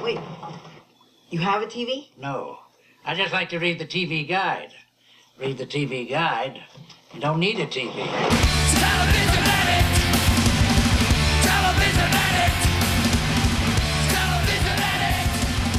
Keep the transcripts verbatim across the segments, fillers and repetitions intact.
Wait, you have a T V? No. I just like to read the T V guide. Read the T V guide. You don't need a T V. Television addict! Television addict! Television addict!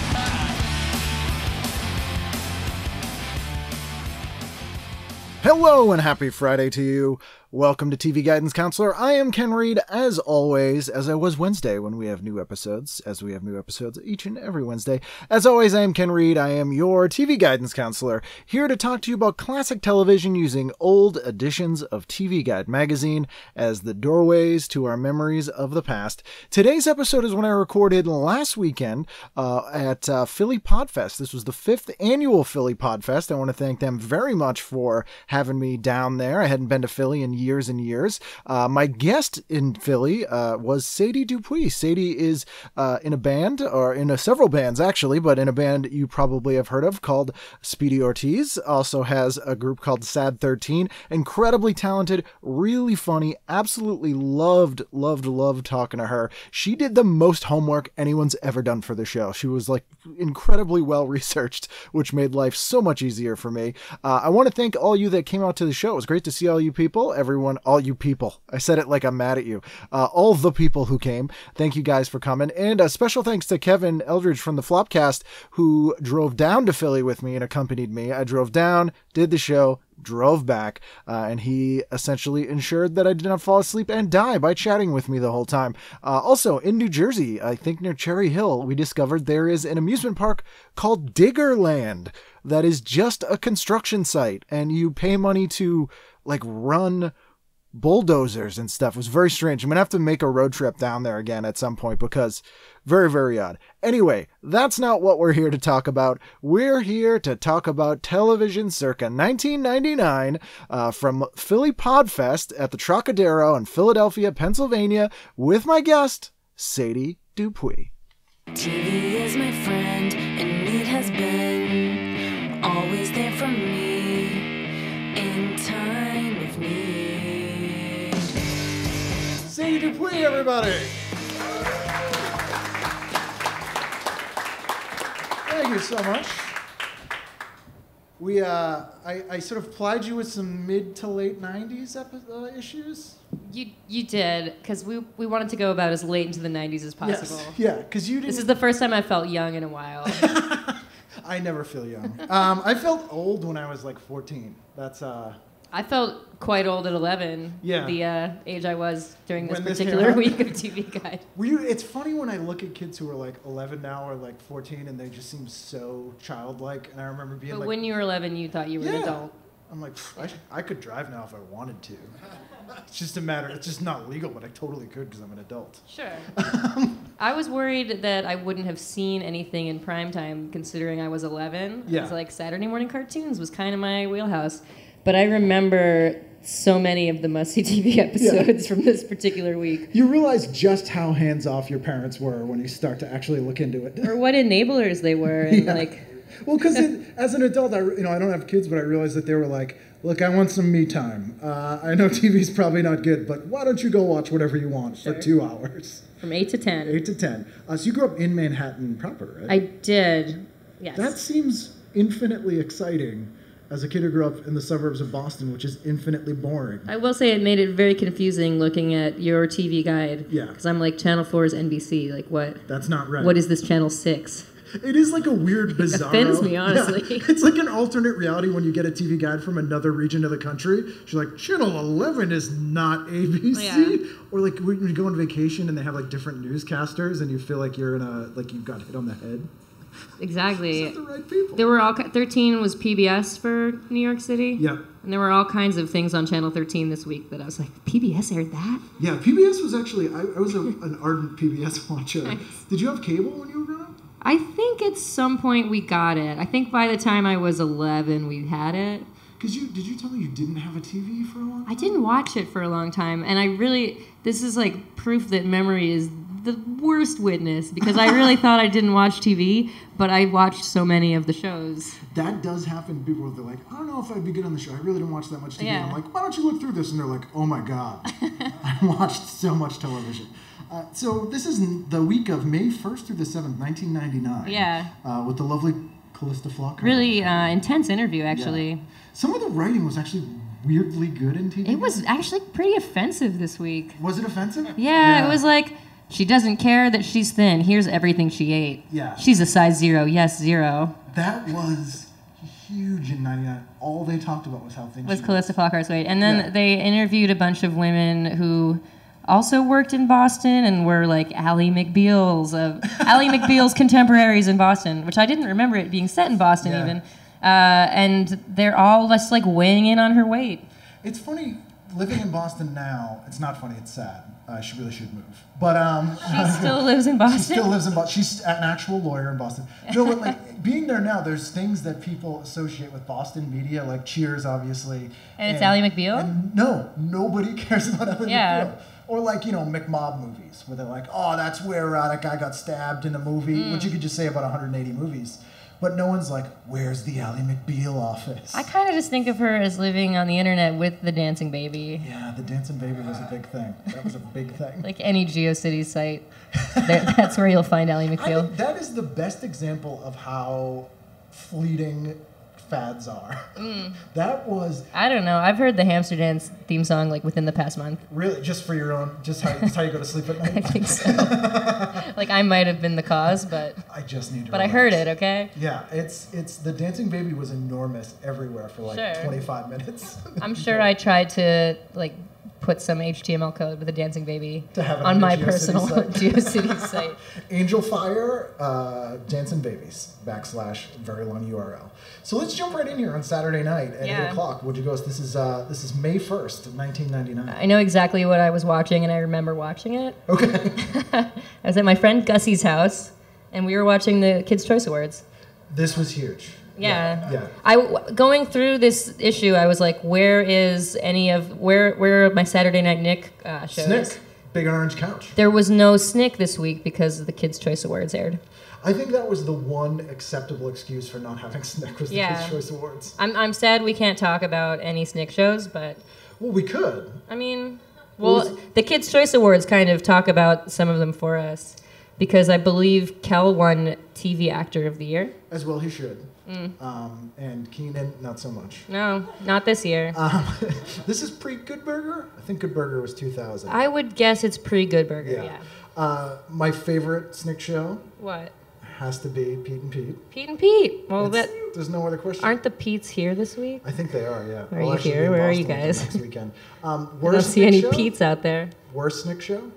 Hello and happy Friday to you. Welcome to T V Guidance Counselor. I am Ken Reed, as always, as I was Wednesday when we have new episodes, as we have new episodes each and every Wednesday. As always, I am Ken Reed. I am your T V Guidance Counselor, here to talk to you about classic television using old editions of T V Guide magazine as the doorways to our memories of the past. Today's episode is one I recorded last weekend uh, at uh, Philly Podfest. This was the fifth annual Philly Podfest. I want to thank them very much for having me down there. I hadn't been to Philly in years and years. Uh, my guest in Philly uh, was Sadie Dupuis. Sadie is uh, in a band, or in a, several bands actually, but in a band you probably have heard of called Speedy Ortiz. Also has a group called Sad thirteen. Incredibly talented, really funny, absolutely loved, loved, loved talking to her. She did the most homework anyone's ever done for the show. She was like incredibly well researched, which made life so much easier for me. Uh, I want to thank all you that came out to the show. It was great to see all you people. Everyone, all you people. I said it like I'm mad at you. Uh, all the people who came. Thank you guys for coming. And a special thanks to Kevin Eldridge from the Flopcast, who drove down to Philly with me and accompanied me. I drove down, did the show, drove back, uh, and he essentially ensured that I did not fall asleep and die by chatting with me the whole time. Uh, also, in New Jersey, I think near Cherry Hill, we discovered there is an amusement park called Diggerland that is just a construction site, and you pay money to like run bulldozers and stuff. It was very strange. I'm gonna have to make a road trip down there again at some point because very, very odd. Anyway, that's not what we're here to talk about. We're here to talk about television circa nineteen ninety-nine uh, from Philly Podfest at the Trocodero in Philadelphia, Pennsylvania, with my guest, Sadie Dupuis. T V is my friend, and it has been always there for me in time of need. Sadie Dupuis, everybody! Thank you so much. We, uh, I, I sort of plied you with some mid to late nineties epi- uh, issues. You you did, because we, we wanted to go about as late into the nineties as possible. Yes, yeah, because you didn't... This is the first time I felt young in a while. I never feel young. Um, I felt old when I was like fourteen. That's, uh... I felt quite old at eleven, yeah. the uh, age I was during this When this particular week of T V Guide. Were you, it's funny when I look at kids who are like eleven now or like fourteen and they just seem so childlike. And I remember being but like... when you were eleven, you thought you were yeah. an adult. I'm like, I, I could drive now if I wanted to. It's just a matter, it's just not legal, but I totally could because I'm an adult. Sure. I was worried that I wouldn't have seen anything in primetime considering I was eleven. Yeah. It was like Saturday morning cartoons was kind of my wheelhouse. But I remember so many of the must-see T V episodes yeah. from this particular week. You realize just how hands-off your parents were when you start to actually look into it. Or what enablers they were. And yeah. like, well, because as an adult, I, you know, I don't have kids, but I realized that they were like, look, I want some me time. Uh, I know T V's probably not good, but why don't you go watch whatever you want sure. for two hours? From eight to ten. eight to ten. Uh, so you grew up in Manhattan proper, right? I did, yes. That seems infinitely exciting as a kid who grew up in the suburbs of Boston, which is infinitely boring. I will say it made it very confusing looking at your T V guide. Yeah. Because I'm like, Channel four is N B C. Like, what? That's not right. What is this Channel six? It is like a weird, bizarre... It offends me, honestly. Yeah. It's like an alternate reality when you get a T V guide from another region of the country. She's like, Channel eleven is not A B C. Yeah. Or like when you go on vacation and they have like different newscasters and you feel like you're in a... like you've got hit on the head. Exactly. It's not the right people. There were all... thirteen was P B S for New York City. Yeah. And there were all kinds of things on Channel thirteen this week that I was like, P B S aired that? Yeah, P B S was actually... I, I was a, an ardent P B S watcher. Nice. Did you have cable when you were growing up? I think at some point we got it. I think by the time I was eleven, we had it. Because you did you tell me you didn't have a T V for a long time? I didn't watch it for a long time, and I really this is like proof that memory is the worst witness because I really thought I didn't watch T V, but I watched so many of the shows. That does happen to people. They're like, I don't know if I'd be good on the show. I really didn't watch that much T V. Yeah. I'm like, why don't you look through this? And they're like, oh my god, I watched so much television. Uh, so this is the week of May first through the seventh, nineteen ninety-nine. Yeah. Uh, with the lovely Calista Flockhart. Really uh, intense interview, actually. Yeah. Some of the writing was actually weirdly good in T V. It was actually pretty offensive this week. Was it offensive? Yeah, yeah. It was like, she doesn't care that she's thin. Here's everything she ate. Yeah. She's a size zero. Yes, zero. That was huge in ninety-nine. All they talked about was how thin Was she Calista Flockhart's weight. And then Yeah. they interviewed a bunch of women who also worked in Boston and were like Ally McBeal's of Ally McBeal's contemporaries in Boston, which I didn't remember it being set in Boston Yeah. even. Uh, and they're all just like weighing in on her weight. It's funny, living in Boston now, it's not funny, it's sad. I should really should move. But um She still lives in Boston. She still lives in Boston. She's an actual lawyer in Boston. No, but like being there now, there's things that people associate with Boston media, like Cheers, obviously. And it's Ally McBeal? And no, nobody cares about Ally Yeah. McBeal. Or like, you know, McMob movies, where they're like, oh, that's where uh, that guy got stabbed in a movie, Mm. which you could just say about one hundred eighty movies. But no one's like, where's the Ally McBeal office? I kind of just think of her as living on the internet with the dancing baby. Yeah, the Dancing Baby was a big thing. That was a big thing. Like any GeoCities site, there, that's where you'll find Ally I McBeal. think that is the best example of how fleeting fads are. Mm. That was I don't know. I've heard the Hamster Dance theme song like within the past month. really just for your own, just how, just how you go to sleep at night. I think so. Like I might have been the cause, but I just need to but I relax. heard it. Okay. Yeah, it's it's the Dancing Baby was enormous everywhere for like Sure. twenty-five minutes. I'm sure I tried to like put some H T M L code with a dancing baby To have it on on my your GeoCities personal site. GeoCities site. Angel Fire, uh, Dancing Babies, backslash, very long U R L. So let's jump right in here on Saturday night at Yeah. eight o'clock. Would you go? This is uh, this is May first of nineteen ninety-nine. I know exactly what I was watching, and I remember watching it. Okay. I was at my friend Gussie's house, and we were watching the Kids' Choice Awards. This was huge. Yeah. Yeah. I w- going through this issue, I was like, where is any of where where are my Saturday Night Nick uh, shows? SNICK, Big Orange Couch. There was no SNICK this week because the Kids' Choice Awards aired. I think that was the one acceptable excuse for not having SNICK was the Yeah. Kids' Choice Awards. I'm I'm sad we can't talk about any SNICK shows, but Well, we could. I mean, Well, well, the Kids' Choice Awards kind of talk about some of them for us because I believe Kel won T V Actor of the Year. As well, he should. Mm. Um, and Keenan, not so much. No, not this year. Um, this is pre-Goodburger? I think Goodburger was two thousand. I would guess it's pre-Goodburger, yeah. Uh, my favorite SNICK show What? has to be Pete and Pete. Pete and Pete. Well, It's- that There's no other question. aren't the Pete's here this week? I think they are, yeah. Are I'll you actually here? be in Where are you Boston guys? Next weekend. Um, I don't worst see SNICK any show? Pete's out there. Worst SNICK show?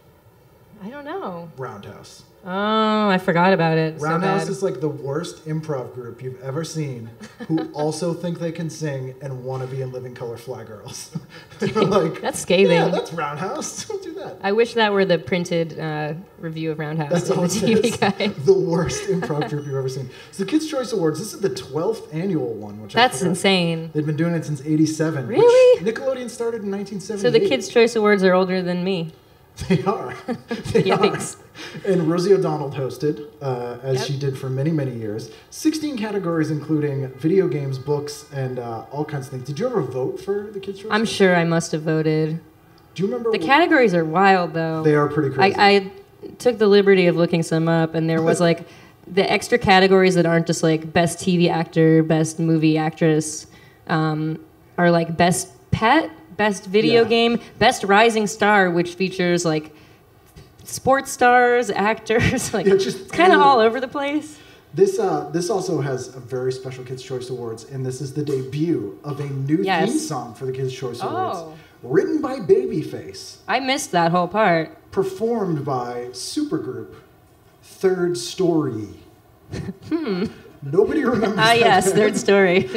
I don't know. Roundhouse. Oh, I forgot about it. So Roundhouse bad. is like the worst improv group you've ever seen, who also think they can sing and want to be in Living Color Fly Girls. They're like, That's scathing. yeah, that's Roundhouse. Don't do that. I wish that were the printed uh, review of Roundhouse That's in all the it T V is. Guide. The worst improv group you've ever seen. So the Kids' Choice Awards, this is the twelfth annual one, which I That's forgot. insane. They've been doing it since eighty-seven. which Really? Nickelodeon started in nineteen So seventy-eight. the Kids' Choice Awards are older than me. They are. They Yikes. are. And Rosie O'Donnell hosted, uh, as Yep. she did for many, many years. sixteen categories, including video games, books, and uh, all kinds of things. Did you ever vote for the Kids' Choice? I'm sure I must have voted. Do you remember? The what- categories are wild, though. They are pretty crazy. I, I took the liberty of looking some up, and there was like the extra categories that aren't just like best T V actor, best movie actress, um, are like best pet, best video Yeah. game, best rising star, which features like sports stars, actors, like Yeah, just it's kind of anyone. all over the place. This uh, this also has a very special Kids' Choice Awards, and this is the debut of a new Yes. theme song for the Kids' Choice Oh. Awards, written by Babyface, I missed that whole part. performed by supergroup Third Storee. Hmm. Nobody remembers. Ah, that yes, band. Third Story.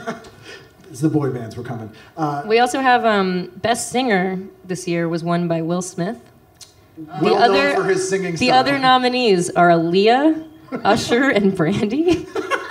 It's the boy bands were coming. Uh, We also have um, best singer this year was won by Will Smith. well other- known for his singing The style. other nominees are Aaliyah, Usher, and Brandy.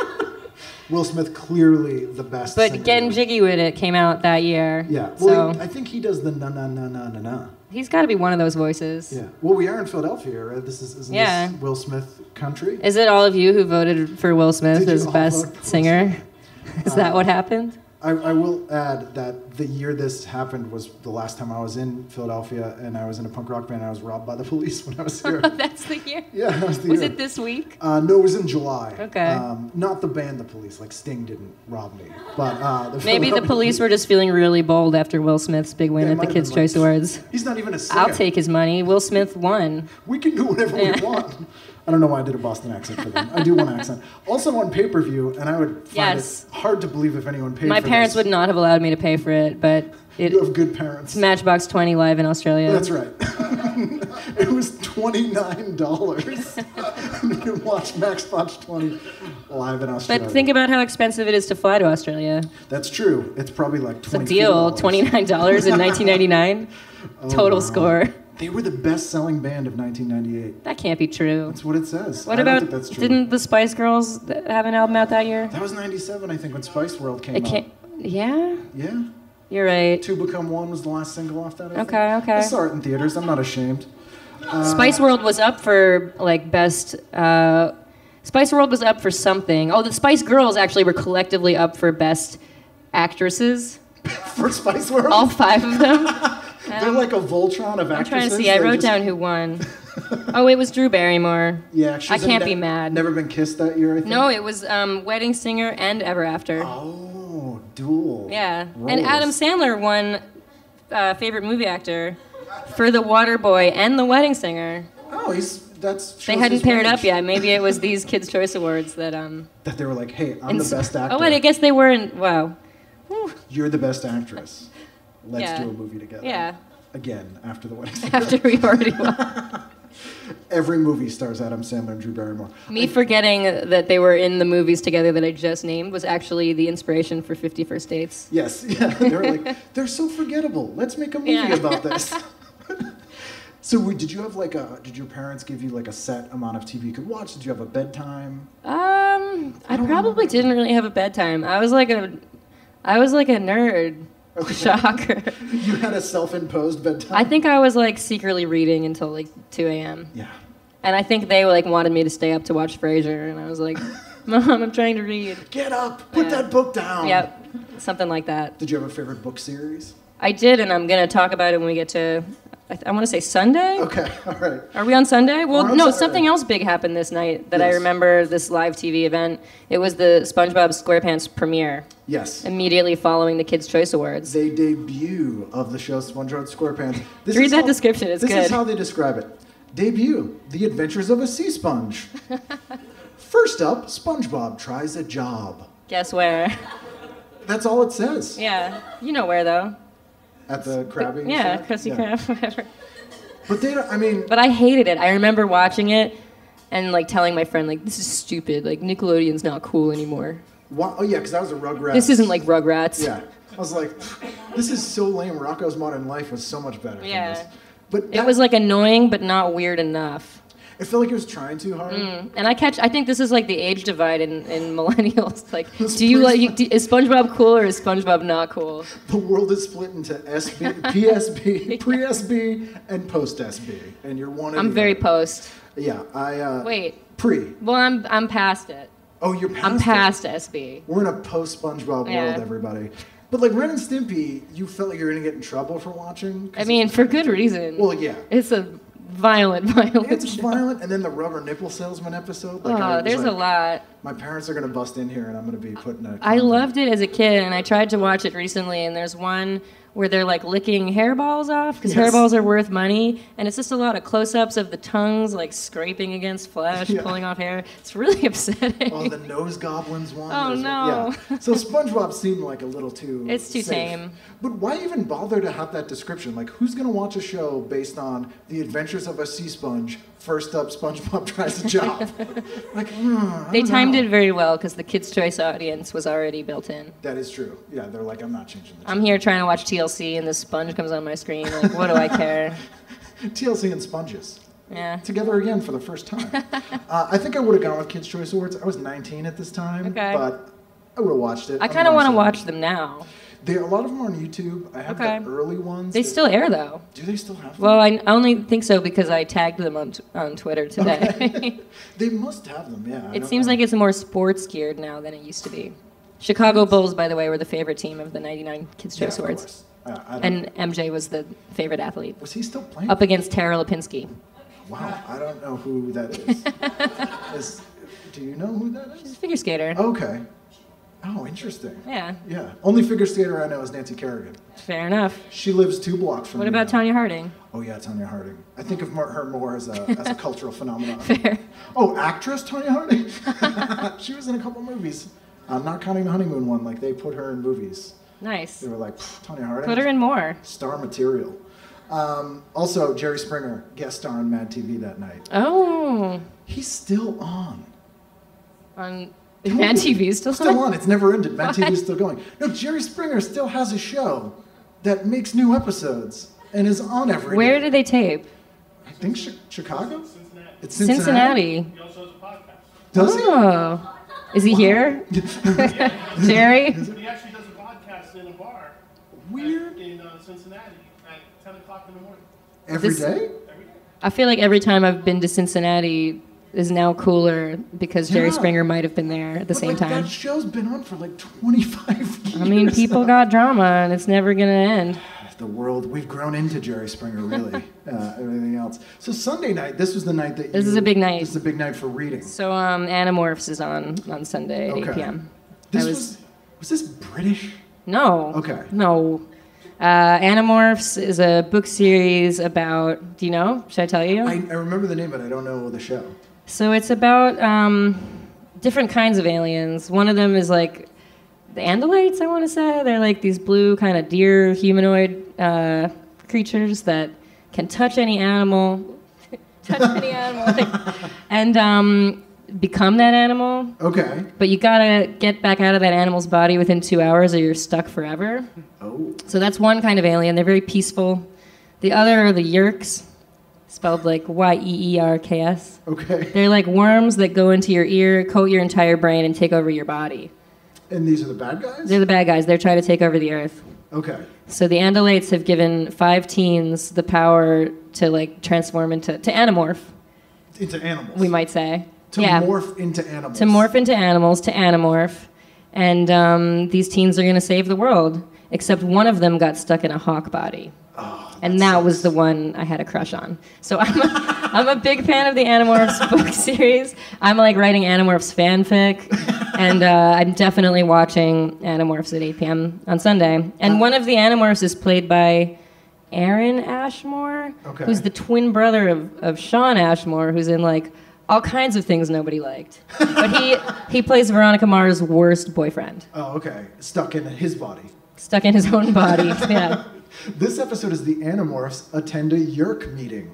Will Smith, clearly the best. But singer. Getting Jiggy With It came out that year. Yeah. So Well, he- I think he does the na na na na na na. he's got to be one of those voices. Yeah. Well, we are in Philadelphia, right? This is isn't Yeah. this Will Smith country? Is it all of you who voted for Will Smith Did you as all best vote for Will singer? Is that what happened? I, I will add that the year this happened was the last time I was in Philadelphia, and I was in a punk rock band, and I was robbed by the police when I was here. That's the year? Yeah, that was the Was year. it this week? Uh, no, it was in July. Okay. Um, not the band, the police. Like, Sting didn't rob me. But uh, the Maybe the Philadelphia police were just feeling really bold after Will Smith's big win Yeah, it at might the have Kids' been Choice like- Awards. He's not even a singer. I'll take his money. Will Smith won. We can do whatever Yeah. we want. I don't know why I did a Boston accent for them. I do one accent. Also on pay-per-view, and I would find Yes. it hard to believe if anyone paid My for parents this. would not have allowed me to pay for it, but it, You have good parents. it's Matchbox twenty live in Australia. That's right. It was twenty-nine dollars to watch Matchbox twenty live in Australia. But think about how expensive it is to fly to Australia. That's true. It's probably like It's a twenty-four deal, dollars. twenty-nine dollars in nineteen ninety-nine. Total wow. score. They were the best-selling band of nineteen ninety-eight. That can't be true. That's what it says. What I about, don't think that's true. didn't the Spice Girls th- have an album out that year? That was ninety-seven, I think, when Spice World came It out. can't, yeah? Yeah. You're right. Two Become One was the last single off that. I think. Okay, okay. I saw it in theaters. I'm not ashamed. Spice World was up for like best. Uh, Spice World was up for something. Oh, the Spice Girls actually were collectively up for best actresses. For Spice World? All five of them. They're like a Voltron of I'm actresses. trying to see. I They wrote just- down who won. Oh, it was Drew Barrymore. Yeah, she's I a can't ne- be mad. Never been kissed that year, I think. No, it was um, Wedding Singer and Ever After. Oh, dual. Yeah, roles. and Adam Sandler won uh, favorite movie actor for The Waterboy and The Wedding Singer. Oh, he's that's. They shows hadn't his paired range. up yet. Maybe it was these Kids' Choice Awards that. Um, That they were like, hey, I'm ins- the best actor. Oh, and I guess they were in. Wow. Whew. You're the best actress. Let's Yeah. do a movie together. Yeah. Again, after the wedding. After we already won. Every movie stars Adam Sandler and Drew Barrymore. Me forgetting that they were in the movies together that I just named was actually the inspiration for fifty First Dates. Yes, yeah. They were like, they're so forgettable. Let's make a movie Yeah. about this. So, wait, did you have like a? Did your parents give you like a set amount of T V you could watch? Did you have a bedtime? Um, I don't probably remember. didn't really have a bedtime. I was like a, I was like a nerd. Okay. Shocker. You had a self-imposed bedtime. I think I was like secretly reading until like two a.m. Yeah. And I think they like wanted me to stay up to watch Frasier, and I was like, Mom, I'm trying to read. Get up. Put Yeah. that book down. Yep, something like that. Did you have a favorite book series? I did, and I'm gonna talk about it when we get to. I, th- I want to say Sunday. Okay. All right. Are we on Sunday? Well, We're on no, Saturday. something else big happened this night that I Yes. remember. This live T V event. It was the SpongeBob SquarePants premiere. Yes. Immediately following the Kids' Choice Awards. They debut of the show SpongeBob SquarePants. This Read is that how- description, it's this is good. how they describe it. Debut: The Adventures of a Sea Sponge. First up, SpongeBob tries a job. Guess where? That's all it says. Yeah, you know where though. At the Krabby. Yeah, shack? Krusty Yeah. Krab, whatever. But they don't, I mean, But I hated it. I remember watching it and like telling my friend like, "This is stupid. Like Nickelodeon's not cool anymore. why, oh yeah, because that was a Rugrats. This isn't like Rugrats." Yeah. I was like, this is so lame. Rocco's Modern Life was so much better. Yeah. Than this. But It that- was like annoying but not weird enough. it felt like it was trying too hard. And I catch. I think this is like the age divide in, in millennials. Like, This do you place- like? Do, is SpongeBob cool or is SpongeBob not cool? The world is split into S B, P S B, pre-S B, and post-S B, and you're one of I'm the very other. post. Yeah, I. Uh, Wait. Pre. Well, I'm I'm past it. Oh, you're past. I'm it. past S B. We're in a post-SpongeBob Yeah. world, everybody. But like Ren and Stimpy, you felt like you were gonna get in trouble for watching. 'Cause I mean, for good reason. Well, yeah. It's a violent, violent. It's show. violent, and then the rubber nipple salesman episode. Like, I Oh, was there's a like, lot. My parents are gonna bust in here, and I'm gonna be putting a. I loved it as a kid, and I tried to watch it recently. And there's one where they're like licking hairballs off because Yes. hairballs are worth money, and it's just a lot of close-ups of the tongues like scraping against flesh, Yeah. pulling off hair. It's really upsetting. Oh, the nose goblins one. Oh, There's one- no. Yeah. So SpongeBob seemed like a little too. It's too safe. tame. But why even bother to have that description? Like, who's gonna watch a show based on the adventures of a sea sponge? First up, SpongeBob tries a job. Like, mm, I They don't timed know. it very well because the Kids' Choice audience was already built in. That is true. Yeah, they're like, I'm not changing the. I'm here trying to watch T L C, and this sponge comes on my screen. Like, what do I care? T L C and sponges. Yeah. Together again for the first time. uh, I think I would have gone with Kids' Choice Awards. I was nineteen at this time, Okay. but I would have watched it. I I'm kind of want to honest. watch them now. They, a lot of them are on YouTube. I have Okay. the early ones. They that- still air though. Do they still have them? Well, I only think so because I tagged them on t- on Twitter today. They must have them, yeah. I It know- seems I- like it's more sports geared now than it used to be. Chicago Bulls, by the way, were the favorite team of the ninety-nine Kids Choice Yeah, of Awards. course. Uh, I don't- And M J was the favorite athlete. was he still playing? Up against Tara Lipinski. Wow, I don't know who that is. is do you know who that She's is? a figure skater. Okay. Oh, interesting. Yeah, Yeah. Only figure skater I know is Nancy Kerrigan. fair enough. She lives two blocks from What me about now. Tanya Harding? Oh yeah, Tanya Harding. I think of more, her more as a as a cultural phenomenon. Fair. Oh, actress Tanya Harding. She was in a couple movies. I'm not counting the honeymoon one. Like they put her in movies. Nice. They were like "Pff, Tanya Harding. Put her in more. Star material. Um, also, Jerry Springer guest star on Mad T V that night. Oh. He's still on. On Mad T V still Still on. It's never ended. Mad T V's still going. No, Jerry Springer still has a show that makes new episodes and is on every Where day. did they tape? I think Chi- Chicago? Cincinnati. It's Cincinnati. He also has a podcast. Does he? Oh. Is he here? Jerry? He actually does a podcast in a bar. Weird. At, in uh, Cincinnati at ten o'clock in the morning. Every This- day? Every day. I feel like every time I've been to Cincinnati is now cooler because Jerry Yeah. Springer might have been there at the But, same like, time. That show's been on for like twenty-five years. I mean, people got drama and it's never going to end. The world, we've grown into Jerry Springer, really. uh, everything else. So Sunday night, this was the night that This you, is a big night. This is a big night for reading. So um, Animorphs is on on Sunday at Okay. eight p.m. This I was, was- was this British? No. Okay. No. Uh, Animorphs is a book series about, do you know? Should I tell you? I, I remember the name, but I don't know the show. So it's about um, different kinds of aliens. One of them is like the Andalites, I want to say. They're like these blue kind of deer humanoid uh, creatures that can touch any animal, touch any animal, and um, become that animal. Okay. But you gotta get back out of that animal's body within two hours or you're stuck forever. Oh. So that's one kind of alien. They're very peaceful. The other are the Yerks, spelled like Y E E R K S. Okay. They're like worms that go into your ear, coat your entire brain, and take over your body. And these are the bad guys? They're the bad guys. They're trying to take over the earth. Okay. So the Andalites have given five teens the power to like transform into to Animorph, Into animals. we might say. To yeah. morph into animals. To morph into animals, to Animorph. And um, these teens are going to save the world, except one of them got stuck in a hawk body. Oh, And that was the one I had a crush on. So I'm a, I'm a big fan of the Animorphs book series. I'm like writing Animorphs fanfic. And uh, I'm definitely watching Animorphs at eight p.m. on Sunday. And one of the Animorphs is played by Aaron Ashmore, Okay. who's the twin brother of, of Sean Ashmore, who's in like all kinds of things nobody liked. But he, he plays Veronica Mars' worst boyfriend, Oh, okay. Stuck in his body. stuck in his own body. Yeah. This episode is the Animorphs attend a Yerk meeting.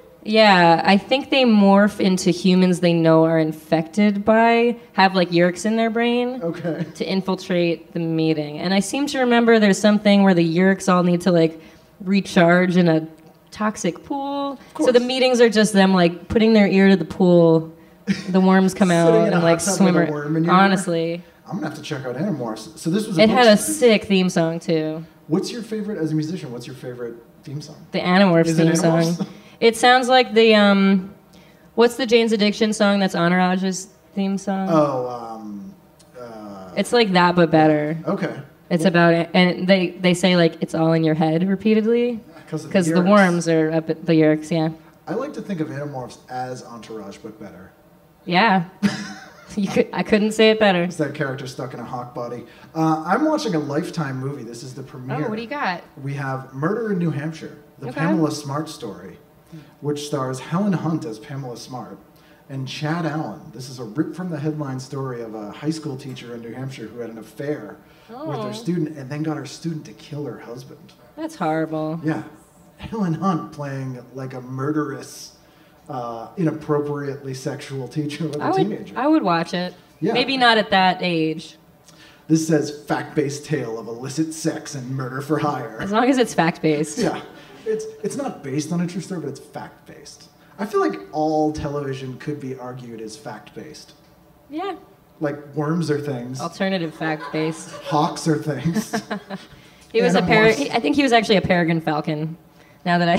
Yeah, I think they morph into humans they know are infected by, have like yerks in their brain Okay. to infiltrate the meeting. And I seem to remember there's something where the yerks all need to like recharge in a toxic pool. So the meetings are just them like putting their ear to the pool. The worms come out Sitting in a and like hot tub swim. with a ar- worm in your ear? Honestly, I'm gonna have to check out Animorphs. So this was a it book had a series? sick theme song too. What's your favorite, as a musician, what's your favorite theme song? The Animorphs Is it theme Animorphs? song. It sounds like the um, what's the Jane's Addiction song that's Entourage's theme song? Oh, um, uh, It's like that, but better. okay. It's about it, and they they say like it's all in your head repeatedly Because because the Yerks. worms are up at the yerks. Yeah, I like to think of Animorphs as Entourage, but better. yeah. you could I couldn't say it better. It's that character stuck in a hawk body. Uh, I'm watching a Lifetime movie. This is the premiere. Oh, what do you got? We have Murder in New Hampshire, the Okay. Pamela Smart story, which stars Helen Hunt as Pamela Smart and Chad Allen. This is a rip from the headline story of a high school teacher in New Hampshire who had an affair with Oh. her student and then got her student to kill her husband. That's horrible. Yeah. Helen Hunt playing like a murderous, uh, inappropriately sexual teacher with a I would teenager. I would watch it. Yeah. Maybe not at that age. This says fact-based tale of illicit sex and murder for hire. As long as it's fact based. Yeah, it's it's not based on a true story, but it's fact-based. I feel like all television could be argued as fact-based. Yeah. Like worms are things, Alternative fact based. hawks are things. He was a par- Animorphs. he, I think he was actually a peregrine falcon. Now that I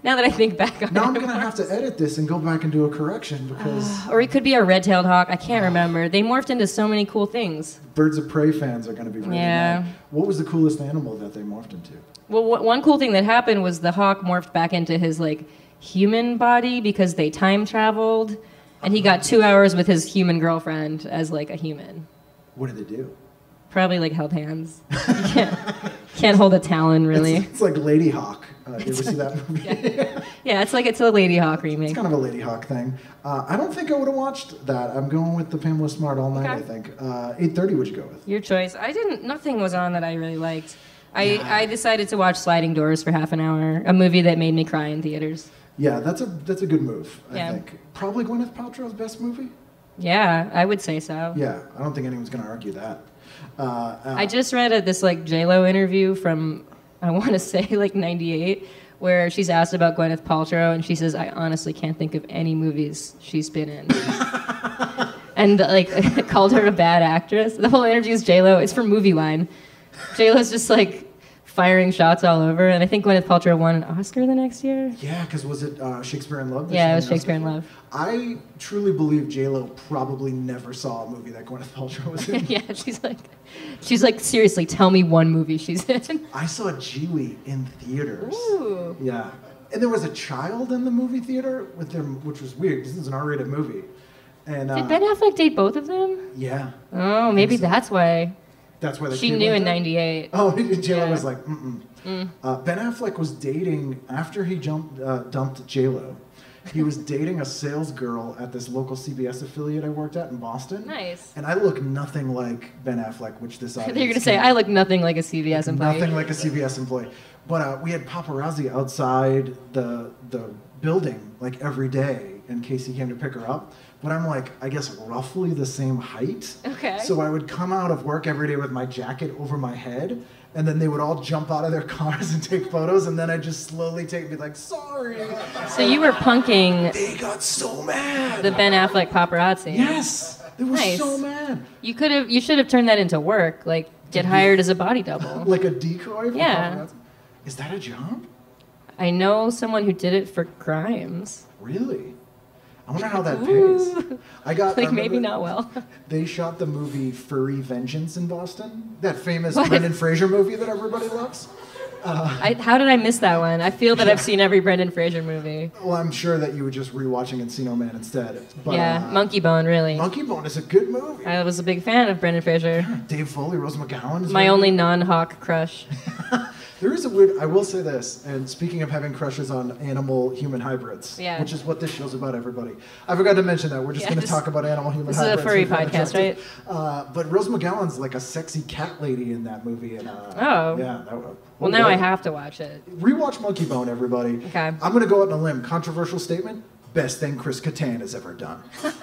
Now that I think back on Now it. I'm going to have to edit this and go back and do a correction because Or he could be a red-tailed hawk. I can't remember. They morphed into so many cool things. Birds of Prey fans are going to be really Yeah. mad. What was the coolest animal that they morphed into? Well, w- one cool thing that happened was the hawk morphed back into his like human body because they time traveled, and he got two hours with his human girlfriend as like a human. What did they do? Probably like held hands. You can't, can't hold a talon really. It's, it's like Lady Hawk. Uh, did you ever see that movie? yeah. yeah, it's like it's a Lady Hawk remake. It's kind of a Lady Hawk thing. Uh, I don't think I would have watched that. I'm going with the Pamela Smart all night, Okay. I think. Uh, eight thirty would you go with? Your choice. I didn't. Nothing was on that I really liked. I, Yeah. I decided to watch Sliding Doors for half an hour, a movie that made me cry in theaters. Yeah, that's a that's a good move, I Yeah. think. Probably Gwyneth Paltrow's best movie? Yeah, I would say so. Yeah, I don't think anyone's going to argue that. Uh, uh, I just read a, this like J Lo interview from I want to say like ninety-eight, where she's asked about Gwyneth Paltrow, and she says, "I honestly can't think of any movies she's been in." And like called her a bad actress. The whole interview is J Lo. It's from Movie Line. J Lo's just like firing shots all over, and I think Gwyneth Paltrow won an Oscar the next year. Yeah, because was it uh, Shakespeare in Love? that Yeah, she it was won an Shakespeare in Oscar Love. for? I truly believe J-Lo probably never saw a movie that Gwyneth Paltrow was in. Yeah, she's like, she's like, seriously, tell me one movie she's in. I saw Geely in theaters. Ooh. Yeah, and there was a child in the movie theater with them, which was weird. This is an R-rated movie, and uh, Did Ben Affleck date both of them? yeah, Oh, maybe so. that's why. that's why the She kid knew went in there. ninety-eight. Oh, J-Lo Yeah. was like, mm-mm. Mm. Uh, Ben Affleck was dating, after he jumped, uh, dumped J-Lo, he was dating a sales girl at this local C B S affiliate I worked at in Boston. Nice. And I look nothing like Ben Affleck, which this audience They're gonna say can't- I look nothing like a C B S employee. Nothing like a C B S employee. But uh, we had paparazzi outside the the building like every day in case he came to pick her up. But I'm like, I guess roughly the same height. Okay. So I would come out of work every day with my jacket over my head, and then they would all jump out of their cars and take photos, and then I'd just slowly take, be like, sorry. So you were punking They got so mad. the Ben Affleck paparazzi. Yes. They were Nice. so mad. You could have. You should have turned that into work. Like get hired as a body double. Like a decoy for Yeah. paparazzi. Is that a job? I know someone who did it for Grimes. Really? I wonder how that Ooh. pays. I got Like I maybe remember not well. They shot the movie Furry Vengeance in Boston. That famous What? Brendan Fraser movie that everybody loves. I, how did I miss that one? I feel that I've seen every Brendan Fraser movie. Well, I'm sure that you were just rewatching Encino Man instead. But, yeah, uh, Monkey Bone, really. Monkey Bone is a good movie. I was a big fan of Brendan Fraser. Dave Foley, Rose McGowan is My very only good. non-hawk crush. There is a weird. I will say this, and speaking of having crushes on animal-human hybrids, Yeah. which is what this show's about, everybody. I forgot to mention that. We're just Yeah, going to just- talk about animal-human this is a hybrids. furry who find podcast, attractive. Uh, but Rose McGowan's like a sexy cat lady in that movie, and uh, Oh. yeah. That, Well, now I have to watch it. Rewatch Monkey Bone, everybody. Okay. I'm going to go out on a limb. Controversial statement. Best thing Chris Kattan has ever done.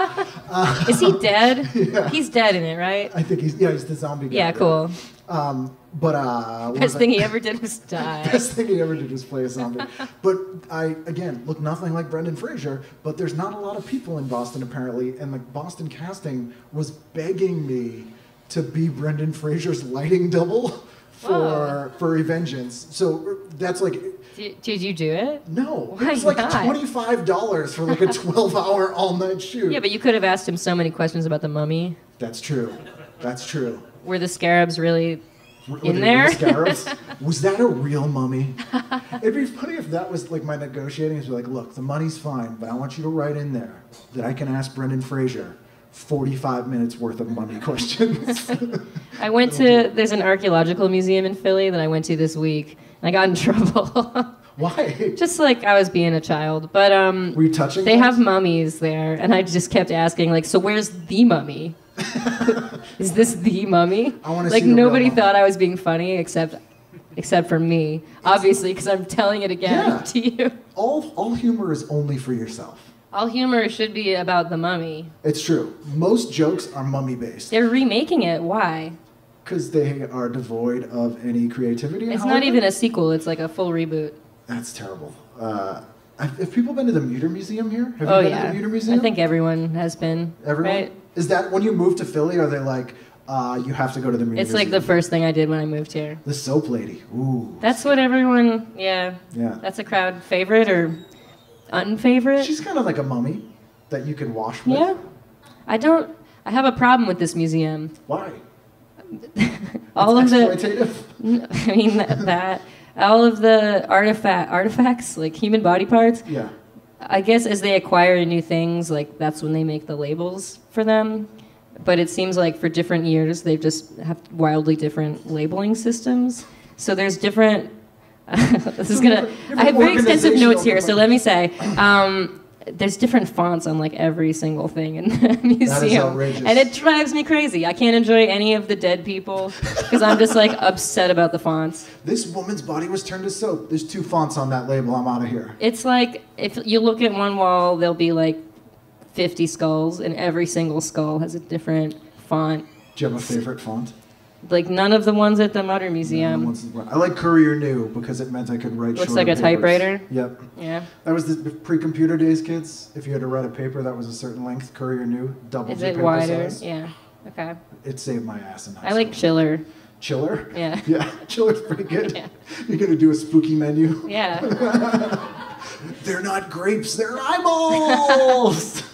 Is he dead? Yeah. He's dead in it, right? I think he's yeah he's the zombie guy. Yeah, right? cool. Um, but uh, what was Best I- thing he ever did was die. Best thing he ever did was play a zombie. But I, again, look nothing like Brendan Fraser, but there's not a lot of people in Boston apparently, and the Boston casting was begging me to be Brendan Fraser's lighting double for Whoa. Furry Vengeance. So that's like, Did, did you do it? no, Why it was like not? twenty-five dollars for like a twelve hour all night shoot. Yeah, but you could have asked him so many questions about the mummy. That's true. That's true. Were the scarabs really Were- were in they there? real scarabs? Was that a real mummy? It'd be funny if that was like my negotiating. Is like, look, the money's fine, but I want you to write in there that I can ask Brendan Fraser forty-five minutes worth of mummy questions. I went to, there's an archaeological museum in Philly that I went to this week, and I got in trouble. Why? Just like I was being a child. But um, Were you touching? they things? have mummies there, and I just kept asking, like, so where's the mummy? Is this the mummy? I wanna Like see the real nobody mummy. thought I was being funny except except for me, obviously, because I'm telling it again Yeah. to you. All all humor is only for yourself. All humor should be about the mummy. It's true. Most jokes are mummy based They're remaking it. Why? because they are devoid of any creativity. in It's not Hollywood. even a sequel. It's like a full reboot. That's terrible. Uh, have, have people been to the Muter Museum here? Have Oh you been yeah, to the Muter Museum? I think everyone has been. Everyone? Right? Is that when you move to Philly? Are they like, uh, you have to go to the museum. It's like the first thing I did when I moved here. The soap lady. Ooh. That's what everyone, yeah. Yeah. That's a crowd favorite or unfavorite. She's kind of like a mummy that you can wash with. Yeah. I don't, I have a problem with this museum. Why? All it's of the, exploitative? I mean, that, that, all of the artifact, artifacts, like human body parts. Yeah. I guess as they acquire new things, like that's when they make the labels for them. But it seems like for different years, they just have wildly different labeling systems. So there's different. this is gonna. I have very extensive notes here, so let me say. Um, there's different fonts on like every single thing in the museum. That is outrageous. And it drives me crazy. I can't enjoy any of the dead people because I'm just like upset about the fonts. This woman's body was turned to soap. There's two fonts on that label. I'm out of here. It's like if you look at one wall, there'll be like fifty skulls, and every single skull has a different font. Do you have a favorite font? Like none of the ones at the Mutter Museum. No, I like Courier New because it meant I could write Looks shorter like a papers. typewriter. Yep. Yeah. That was the pre-computer days, kids. If you had to write a paper that was a certain length, Courier New, double Is the it paper wider? size. Yeah. Okay. It saved my ass in high I like school. Chiller. Chiller? Yeah. Yeah, Chiller's pretty good. Yeah. You're gonna do a spooky menu. Yeah. They're not grapes, they're eyeballs!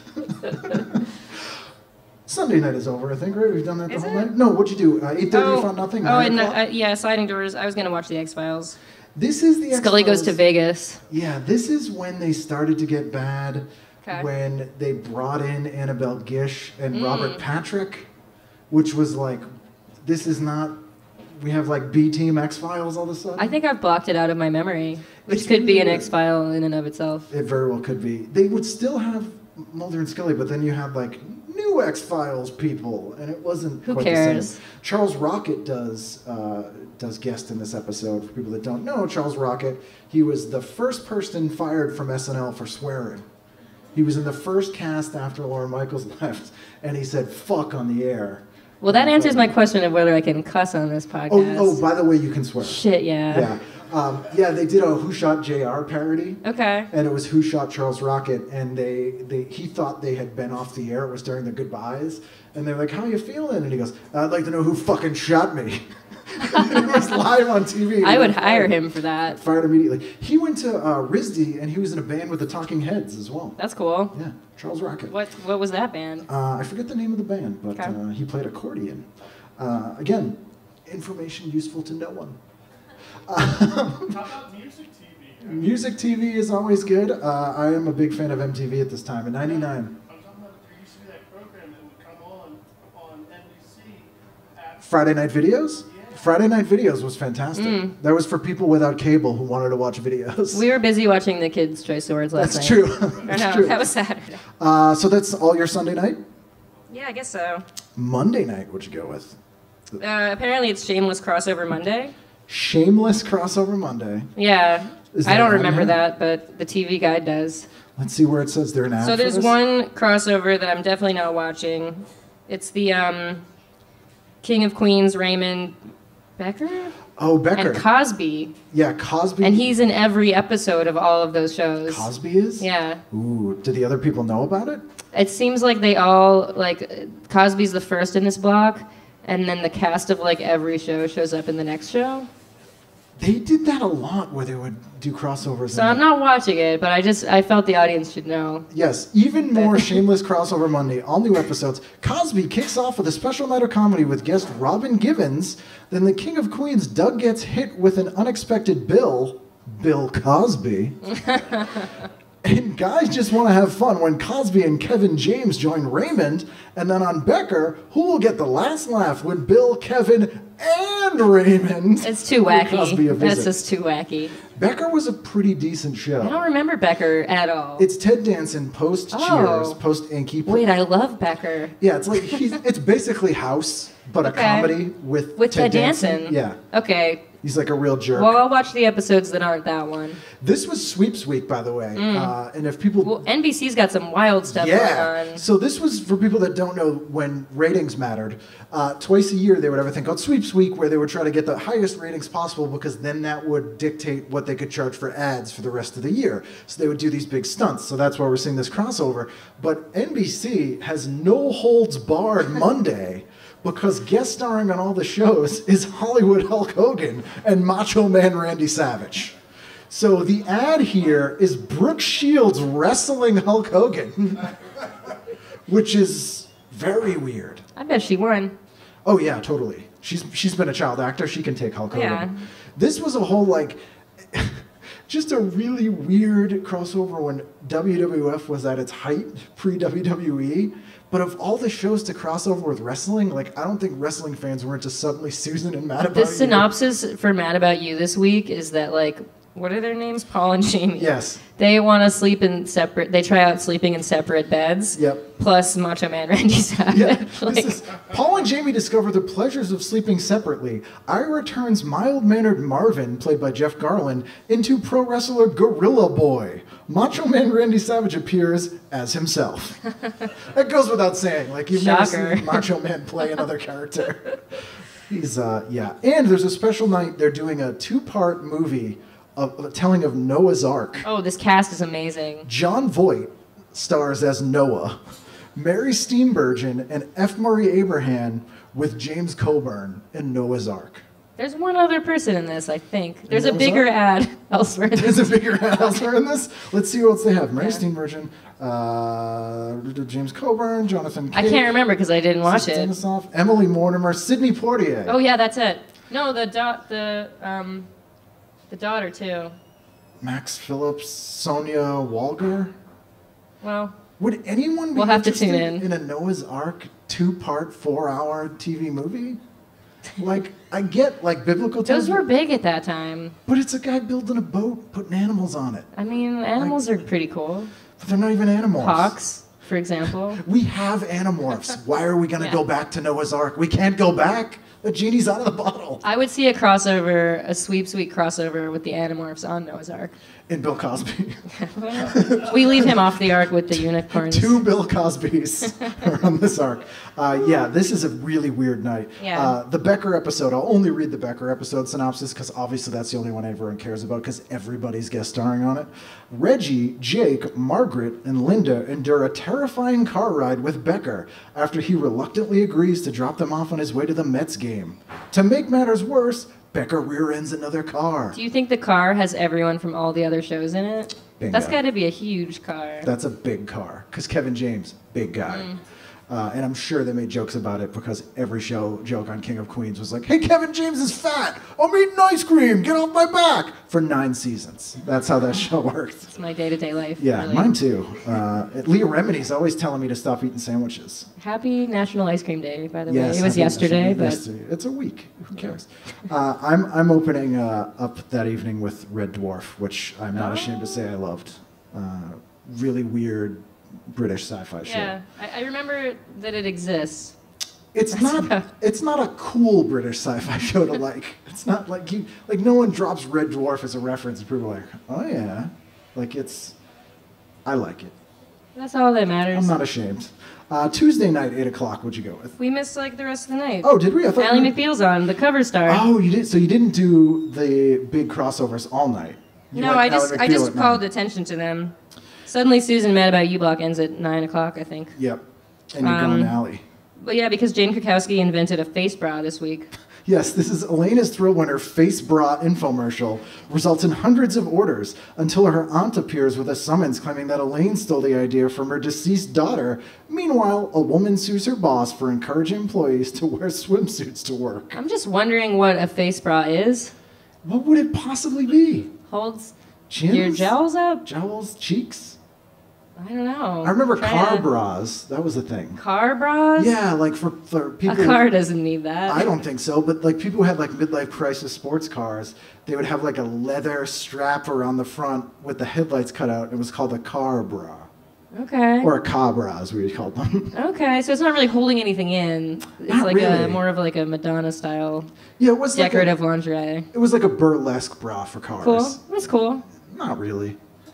Sunday night is over, I think, right? We've done that the Is whole it? night? No, what'd you do? Uh, eight thirty, oh, you found nothing? Oh, nine and o'clock? uh, yeah, Sliding Doors. I was gonna watch the X Files. This is the Scully goes to X-Files. Vegas. Yeah, this is when they started to get bad. Okay. When they brought in Annabelle Gish and Mm. Robert Patrick, which was like, this is not. We have like B Team X Files all of a sudden. I think I've blocked it out of my memory, which It's could be really an weird. X File in and of itself. It very well could be. They would still have Mulder and Scully, but then you had like new X Files people, and it wasn't. Who quite cares? The same. Charles Rocket does uh, does guest in this episode. For people that don't know, Charles Rocket, he was the first person fired from S N L for swearing. He was in the first cast after Lorne Michaels left, and he said "fuck" on the air. Well, that answers my question of whether I can cuss on this podcast. Oh, oh, by the way, you can swear. Shit, yeah. Yeah. Um, yeah, they did a Who Shot J R parody. Okay. And it was Who Shot Charles Rocket, and they, they he thought they had been off the air. It was during the goodbyes, and they're like, "How you feeling?" And he goes, "I'd like to know who fucking shot me." And it was live on T V. I would Fired- hire him for that. Fired immediately. He went to uh, R I S D, and he was in a band with the Talking Heads as well. That's cool. Yeah, Charles Rocket. What What was that band? Uh, I forget the name of the band, but Okay. uh, he played accordion. Uh, again, information useful to no one. How about music T V? Music T V is always good. Uh, I am a big fan of M T V at this time. In ninety-nine. I'm talking about there used to be that program that would come on on N B C at Friday Night Videos? Friday Night Videos was fantastic. That was for people without cable who wanted to watch videos. We were busy watching the Kids Choice Awards last That's night. true. Or That's no, true. that was Saturday. Uh, so that's all your Sunday night? Yeah, I guess so. Monday night, what'd you go with? Uh, apparently it's Shameless Crossover Monday. Shameless Crossover Monday. Yeah. Is I there don't an remember ad? that, but the T V guide does. Let's see where it says they're an ad So for there's this. one crossover that I'm definitely not watching. It's the um, King of Queens, Raymond Becker? Oh, Becker. And Cosby. yeah, Cosby. And he's in every episode of all of those shows. Cosby is? Yeah. Ooh, do the other people know about it? It seems like they all, like, Cosby's the first in this block, and then the cast of, like, every show shows up in the next show. They did that a lot where they would do crossovers. So and- I'm not watching it, but I just, I felt the audience should know. Yes, even more Shameless Crossover Monday, all new episodes. Cosby kicks off with a special night of comedy with guest Robin Givens. Then the King of Queens, Doug, gets hit with an unexpected bill, Bill Cosby. And guys just want to have fun when Cosby and Kevin James join Raymond. And then on Becker, who will get the last laugh when Bill, Kevin, and Raymond It's too pay Cosby a wacky. That's visit? just too wacky. Becker was a pretty decent show. I don't remember Becker at all. It's Ted Danson post Cheers, Oh. post Inky. Wait, I love Becker. Yeah, it's like he's, it's basically House, but a Okay. comedy with With Ted, Ted Danson. Yeah, Okay. he's like a real jerk. Well, I'll watch the episodes that aren't that one. This was Sweeps Week, by the way, uh, and if people, Well, N B C's got some wild stuff yeah. going on. So this was for people that don't know when ratings mattered. Uh, twice a year, they would have a thing called Sweeps Week, where they would try to get the highest ratings possible because then that would dictate what they could charge for ads for the rest of the year. So they would do these big stunts. So that's why we're seeing this crossover. But N B C has no holds barred Monday, because guest starring on all the shows is Hollywood Hulk Hogan and Macho Man Randy Savage. So the ad here is Brooke Shields wrestling Hulk Hogan, which is very weird. I bet she won. Oh yeah, totally. She's she's been a child actor. She can take Hulk Hogan. Yeah. This was a whole like, just a really weird crossover when W W F was at its height, pre-W W E. But of all the shows to cross over with wrestling, like I don't think wrestling fans weren't just suddenly Susan and Mad About The You. synopsis for Mad About You this week is that, like, what are their names? Paul and Jamie. Yes. They want to sleep in separate, they try out sleeping in separate beds. Yep. Plus Macho Man Randy Savage. Yeah, like, this is, Paul and Jamie discover the pleasures of sleeping separately. Ira turns mild-mannered Marvin, played by Jeff Garland, into pro wrestler Gorilla Boy. Macho Man Randy Savage appears as himself. That goes without saying. Like, you've Shocker. never seen Macho Man play another character. He's, uh, yeah. And there's a special night. They're doing a two-part movie of a telling of Noah's Ark. oh, this cast is amazing. John Voight stars as Noah. Mary Steenburgen and F. Murray Abraham with James Coburn in Noah's Ark. There's one other person in this, I think. There's a Noah's bigger Ark? ad elsewhere. in There's this. a bigger ad elsewhere in this. Let's see what else they have. Mary Yeah. Steenburgen, uh, James Coburn, Jonathan I Cake, can't remember because I didn't watch it. Stanislav, Emily Mortimer, Sidney Poitier. Oh yeah, that's it. No, the da- the um, the daughter too. Max Phillips, Sonia Walger. Well, Would anyone be We'll have to interested tune in. in a Noah's Ark two-part, four-hour T V movie? Like, I get, like, biblical those times, were big at that time. but it's a guy building a boat, putting animals on it. I mean, animals are pretty cool. But they're not even animals. Hawks, for example. We have Animorphs. Why are we going to Yeah. go back to Noah's Ark? We can't go back. The genie's out of the bottle. I would see a crossover, a sweep, sweet crossover with the Animorphs on Noah's Ark. In Bill Cosby. We leave him off the ark with the unicorns. Two Bill Cosbys are on this arc. Uh, yeah, this is a really weird night. Yeah. Uh, the Becker episode, I'll only read the Becker episode synopsis because obviously that's the only one everyone cares about because everybody's guest starring on it. Reggie, Jake, Margaret, and Linda endure a terrifying car ride with Becker after he reluctantly agrees to drop them off on his way to the Mets game. To make matters worse, Becker rear-ends another car. Do you think the car has everyone from all the other shows in it? Bingo. That's got to be a huge car. That's a big car, because Kevin James, big guy. Mm. Uh, and I'm sure they made jokes about it because every show joke on King of Queens was like, hey, Kevin James is fat. I'm eating ice cream. Get off my back. For nine seasons. That's how that show works. It's my day-to-day life. Yeah, really. mine too. Uh, Leah Remini's always telling me to stop eating sandwiches. Happy National Ice Cream Day, by the Yes, way. It was happy yesterday, National- but yesterday. It's a week. Who cares? uh, I'm I'm opening uh, up that evening with Red Dwarf, which I'm not ashamed to say I loved. Uh, really weird British sci-fi show. yeah, I, I remember that it exists. It's not. It's not a cool British sci-fi show to like. It's not like you like. No one drops Red Dwarf as a reference, and people are like, "Oh yeah," like it's. I like it. That's all that matters. I'm not ashamed. Uh, Tuesday night, eight o'clock. What'd you go with? We missed like the rest of the night. Oh, did we? I thought. Ally we- McBeal's on, the cover star. Oh, you did. So you didn't do the big crossovers all night. You no, went I just Ally I McBeal just at called nine. attention to them. Suddenly, Susan Mad About You block ends at nine o'clock, I think. Yep. And you're Um, going Ally. But yeah, because Jane Krakowski invented a face bra this week. Yes, this is Elena's Thrill Winner face bra infomercial. Results in hundreds of orders until her aunt appears with a summons claiming that Elaine stole the idea from her deceased daughter. Meanwhile, a woman sues her boss for encouraging employees to wear swimsuits to work. I'm just wondering what a face bra is. What would it possibly be? Holds Chins? your jowls up? Jowls? Cheeks? I don't know. I remember Try car to- bras. That was a thing. Car bras? Yeah, like for, for A people... car doesn't need that. I don't think so, but like people who had like midlife crisis sports cars, they would have like a leather strap around the front with the headlights cut out. It was called a car bra. Okay. Or a car bra, as we called them. Okay, so it's not really holding anything in. It's Not like really. a more of like a Madonna style Yeah, it was decorative like lingerie. a, it was like a burlesque bra for cars. Cool. That's cool. Not really.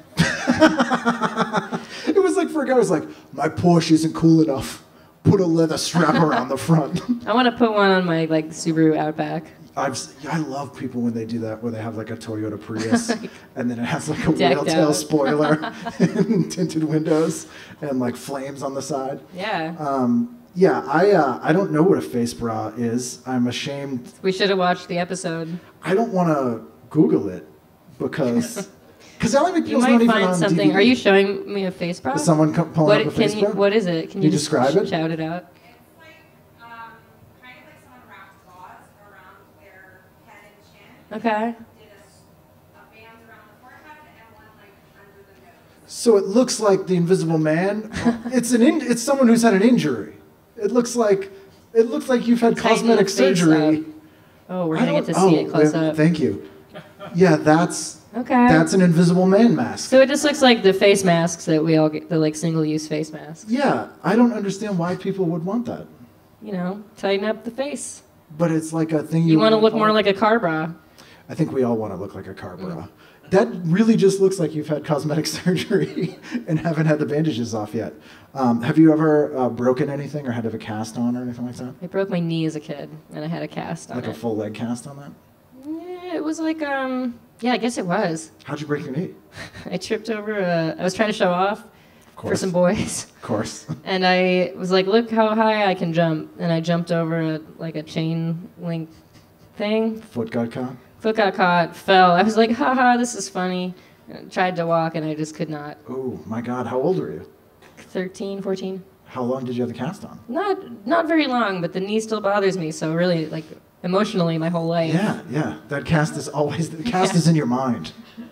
It was like for a guy who's like, my Porsche isn't cool enough. Put a leather strap around the front. I want to put one on my like Subaru Outback. I've, s- I love people when they do that, where they have like a Toyota Prius, and then it has like a Decked whale tail out. spoiler and tinted windows and like flames on the side. Yeah. Um, Yeah, I uh, I don't know what a face bra is. I'm ashamed. We should have watched the episode. I don't want to Google it because because Ally You McBeal's might not even find on something. D V D. Are you showing me a face bra? Is someone co- pulling What up a can face you, bra? What is it? Can you you, just describe sh- it? Shout it out. It's like, um, kind of like someone wrapped gauze around their head and chin. Okay. Did a, s- a band around the forehead and one like under the nose. So it looks like the Invisible Man. it's an in- it's someone who's had an injury. It looks like it looks like you've had Tighten cosmetic the face surgery. up. Oh, we're I gonna get don't- to see oh, it close yeah, up. Thank you. Yeah, that's Okay. that's an Invisible Man mask. So it just looks like the face masks that we all get, the like single-use face masks. Yeah, I don't understand why people would want that. You know, tighten up the face. But it's like a thing you, You want to look all- more like a car bra. I think we all want to look like a car bra. That really just looks like you've had cosmetic surgery and haven't had the bandages off yet. Um, have you ever uh, broken anything or had to have a cast on or anything like that? I broke my knee as a kid, and I had a cast on Like it. a full leg cast on that? Yeah, it was like um. Yeah, I guess it was. How'd you break your knee? I tripped over. A, I was trying to show off Of for course. some boys, Of course. and I was like, "Look how high I can jump!" And I jumped over a, like a chain link thing. Foot got caught? Foot got caught, fell. I was like, "Haha, this is funny." And I tried to walk, and I just could not. Oh my God, how old were you? thirteen, fourteen. How long did you have the cast on? Not not very long, but the knee still bothers me. So really, like emotionally, my whole life. Yeah, yeah. That cast is always, the cast is in your mind.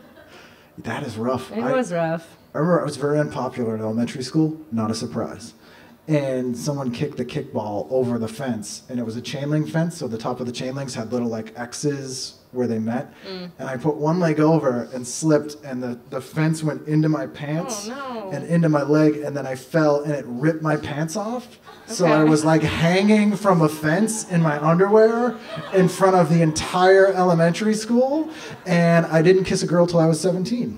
That is rough. It I- was rough. I remember I was very unpopular in elementary school, not a surprise. And someone kicked the kickball over the fence, and it was a chain link fence, so the top of the chain links had little like X's where they met. Mm. And I put one leg over and slipped, and the, the fence went into my pants Oh, no. and into my leg, and then I fell, and it ripped my pants off. So I Okay. was like hanging from a fence in my underwear in front of the entire elementary school, and I didn't kiss a girl till I was seventeen.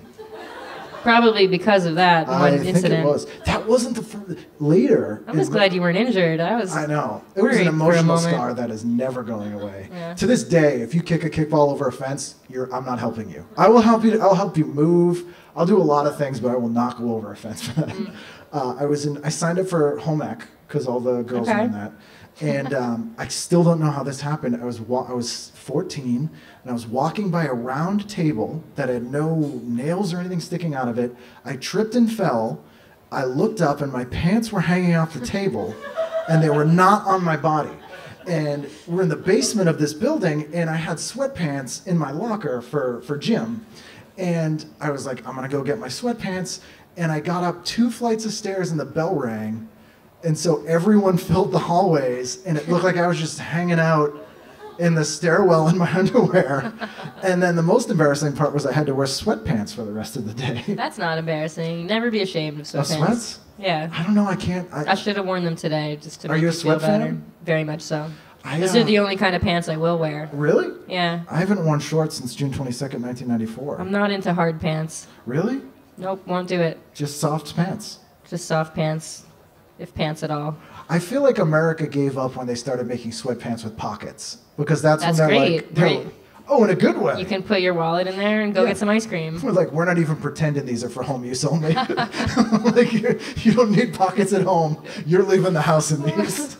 Probably because of that one I incident. think it was. That wasn't the first. Later. I'm just in- glad you weren't injured. I was. I know. It was worried an for a emotional moment. scar that is never going away. Yeah. To this day, if you kick a kickball over a fence, you're, I'm not helping you. I will help you. I'll help you move. I'll do a lot of things, but I will not go over a fence for that. Mm. Uh, I was in. I signed up for home ec because all the girls Okay. were in that, and um, I still don't know how this happened. I was wa- I was fourteen, and I was walking by a round table that had no nails or anything sticking out of it. I tripped and fell. I looked up, and my pants were hanging off the table, and they were not on my body. And we're in the basement of this building, and I had sweatpants in my locker for, for gym. And I was like, I'm gonna go get my sweatpants. And I got up two flights of stairs, and the bell rang. And so everyone filled the hallways, and it looked like I was just hanging out in the stairwell in my underwear. And then the most embarrassing part was I had to wear sweatpants for the rest of the day. That's not embarrassing. Never be ashamed of Of sweatpants. sweats? Yeah. I don't know, I can't. I, I should have worn them today just to Are make you a me feel sweat fan? better. Very much so. I, These uh, are the only kind of pants I will wear. Really? Yeah. I haven't worn shorts since June twenty-second, nineteen ninety-four. I'm not into hard pants. Really? Nope, won't do it. Just soft pants. Just soft pants, if pants at all. I feel like America gave up when they started making sweatpants with pockets because that's, That's when they're great, like, they're- great. oh, in a good way. You can put your wallet in there and go Yeah. get some ice cream. We're like, we're not even pretending these are for home use only. Like, you, you don't need pockets at home. You're leaving the house in these.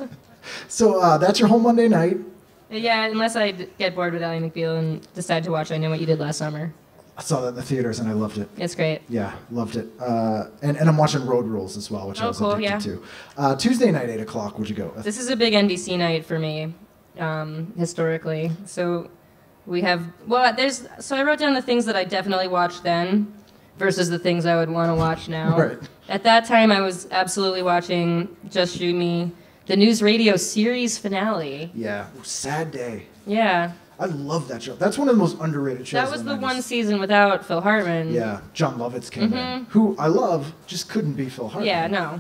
So uh, that's your whole Monday night. Yeah, unless I d- get bored with Ally McBeal and decide to watch I Know What You Did Last Summer. I saw that in the theaters and I loved it. It's great. Yeah, loved it. Uh, and, and I'm watching Road Rules as well, which I Oh, was cool, addicted yeah. to. Uh, Tuesday night, eight o'clock, would you go with? This is a big N B C night for me, um, historically. So we have, well, there's, so I wrote down the things that I definitely watched then versus the things I would want to watch now. Right. At that time, I was absolutely watching Just Shoot Me, the News Radio series finale. Yeah, sad day. Yeah, I love that show. That's one of the most underrated shows. that was in the nineties. one season without Phil Hartman. Yeah, John Lovitz came in, who I love, just couldn't be Phil Hartman. Yeah, no.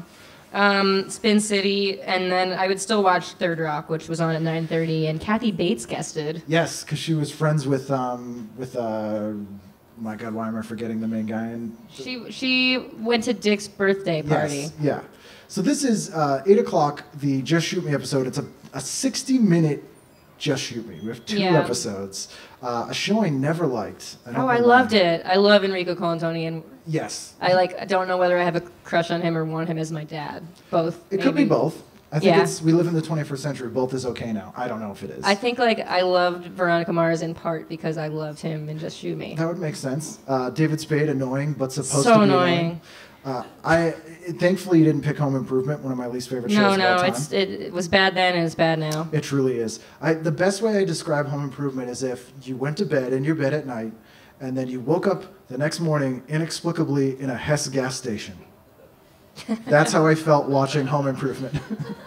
Um, Spin City, and then I would still watch Third Rock, which was on at nine thirty, and Kathy Bates guested. Yes, because she was friends with um with uh, my God, why am I forgetting the main guy? And She she went to Dick's birthday party. yes, yeah. So this is uh, eight o'clock. The Just Shoot Me episode. It's a a sixty minute Just Shoot Me. We have two Yeah. episodes. Uh, a show I never liked. I don't Oh, know I why. loved it. I love Enrico Colantoni, and Yes. I like. I don't know whether I have a crush on him or want him as my dad. Both. It could be maybe. both. I think Yeah. it's we live in the twenty-first century. Both is okay now. I don't know if it is. I think like I loved Veronica Mars in part because I loved him in Just Shoot Me. That would make sense. Uh, David Spade, annoying, but supposed So to be annoying. annoying. Uh, I thankfully you didn't pick Home Improvement, one of my least favorite shows No, of no, all time. it's it, it was bad then and it's bad now. It truly is. I, the best way I describe Home Improvement is if you went to bed in your bed at night, and then you woke up the next morning inexplicably in a Hess gas station. That's how I felt watching Home Improvement.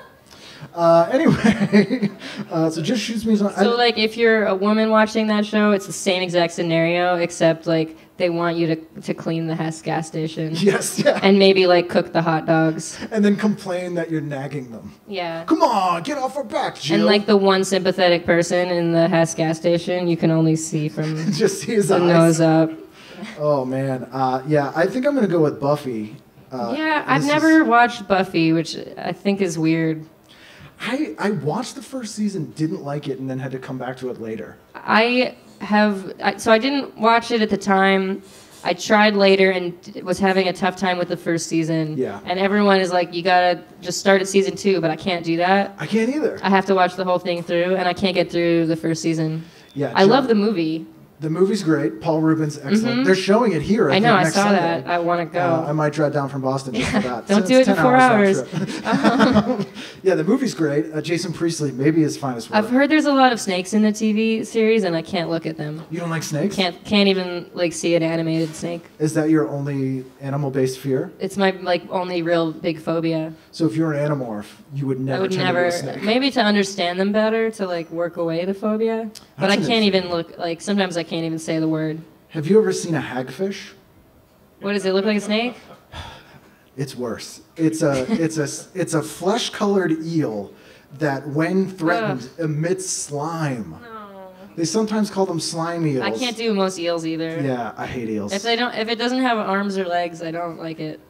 Uh, anyway, uh, so Just Shoots Me. On, So I, like if you're a woman watching that show, it's the same exact scenario except like they want you to to clean the Hess gas station. yes, yeah. And maybe like cook the hot dogs. And then complain that you're nagging them. Yeah. Come on, get off our back, Jill. And like the one sympathetic person in the Hess gas station, you can only see from just see his the eyes. nose up. Oh man, uh, yeah. I think I'm gonna go with Buffy. Uh, Yeah, I've this never is- watched Buffy, which I think is weird. I I watched the first season, didn't like it, and then had to come back to it later. I have, I, so I didn't watch it at the time. I tried later and d- was having a tough time with the first season. Yeah. And everyone is like, you gotta just start at season two, but I can't do that. I can't either. I have to watch the whole thing through, and I can't get through the first season. Yeah, I Jill- love the movie. The movie's great. Paul Rubens, excellent. They're showing it here. I, I think, know, I next saw Sunday. that. I want to go. Uh, I might drive down from Boston just for that. Don't So do it's it in ten four hours hours. round trip. Yeah, the movie's great. Uh, Jason Priestley, maybe his finest work. I've heard there's a lot of snakes in the T V series, and I can't look at them. You don't like snakes? Can't can't even like see an animated snake. Is that your only animal-based fear? It's my like only real big phobia. So if you're an animorph, you would never I would turn never. into a snake. Maybe to understand them better, to like work away the phobia. But That's I an can't interesting- even look. Like sometimes I can't even say the word. Have you ever seen a hagfish? What does it look like? A snake? It's worse. It's a it's a it's a flesh-colored eel that, when threatened, emits slime. No. They sometimes call them slime eels. I can't do most eels either. Yeah, I hate eels. If they don't, if it doesn't have arms or legs, I don't like it.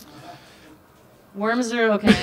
Worms are okay.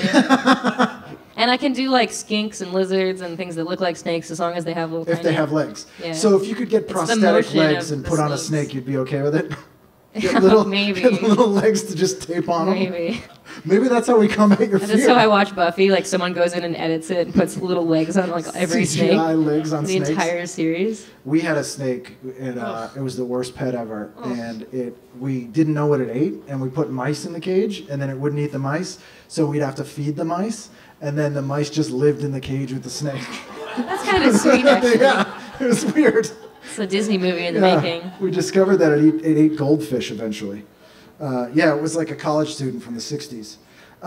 And I can do like skinks and lizards and things that look like snakes as long as they have little. if tiny- they have legs. Yeah. So if you could get It's the prosthetic motion legs of and the put on a snakes. snake, you'd be okay with it? Get little, Maybe. get little legs to just tape on them. Maybe. Maybe that's how we combat your fear. That's how I watch Buffy. Like someone goes in and edits it and puts little legs on like every C G I snake. legs on The snakes. entire series. We had a snake, and uh, it was the worst pet ever. And it, we didn't know what it ate, and we put mice in the cage, and then it wouldn't eat the mice, so we'd have to feed the mice, and then the mice just lived in the cage with the snake. That's kind of sweet, actually. Yeah, it was weird. It's a Disney movie in the Yeah, making. we discovered that it, eat, it ate goldfish eventually. Uh, yeah, it was like a college student from the sixties.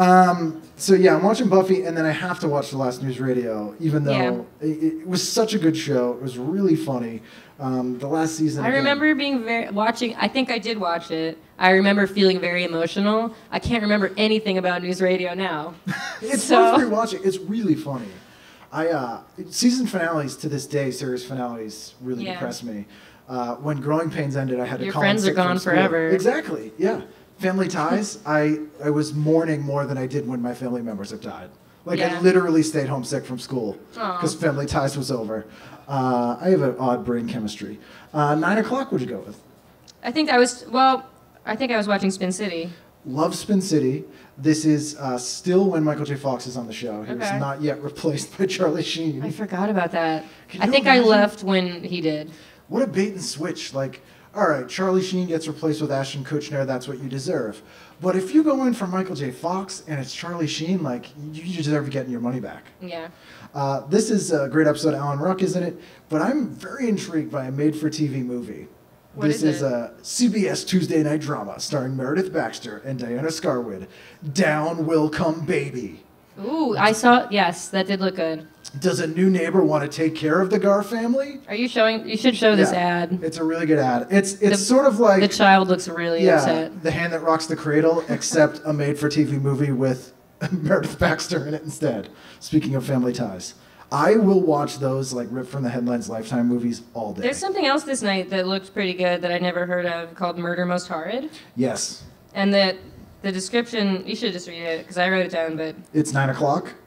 Um, so yeah, I'm watching Buffy, and then I have to watch The Last News Radio, even though Yeah. it, it was such a good show. It was really funny. Um, the last season. I again- remember being very watching. I think I did watch it. I remember feeling very emotional. I can't remember anything about news radio now. It's So- worth rewatching. It's really funny. I uh, season finales to this day, series finales really Yeah. depress me. Uh, when Growing Pains ended, I had to Your call in friends are sick from gone school. forever. Exactly. Yeah. Family ties. I I was mourning more than I did when my family members have died. Like I Yeah. literally stayed home sick from school Aw. because Family Ties was over. Uh, I have an odd brain chemistry. Uh, nine o'clock. Would you go with? I think I was well. I think I was watching Spin City. Love Spin City. This is uh, still when Michael J. Fox is on the show. He was Okay. not yet replaced by Charlie Sheen. I forgot about that. Can I you think I imagine? left when he did. What a bait and switch. Like, all right, Charlie Sheen gets replaced with Ashton Kutcher. That's what you deserve. But if you go in for Michael J. Fox and it's Charlie Sheen, like, you deserve getting your money back. Yeah. Uh, this is a great episode. Alan Ruck is in it. But I'm very intrigued by a made-for-T V movie. What this is is it? a C B S Tuesday night drama starring Meredith Baxter and Diana Scarwood. Down Will Come Baby. Ooh, I saw. Yes, that did look good. Does a new neighbor want to take care of the Gar family? Are you showing? You should show this Yeah. ad. It's a really good ad. It's it's The- sort of like The child looks really yeah, upset. The Hand That Rocks the Cradle, except a made-for-T V movie with Meredith Baxter in it instead. Speaking of family ties, I will watch those like ripped from the headlines Lifetime movies all day. There's something else this night that looked pretty good that I never heard of called Murder Most Horrid, Yes, and that the description. You should just read it because I wrote it down, but it's nine o'clock.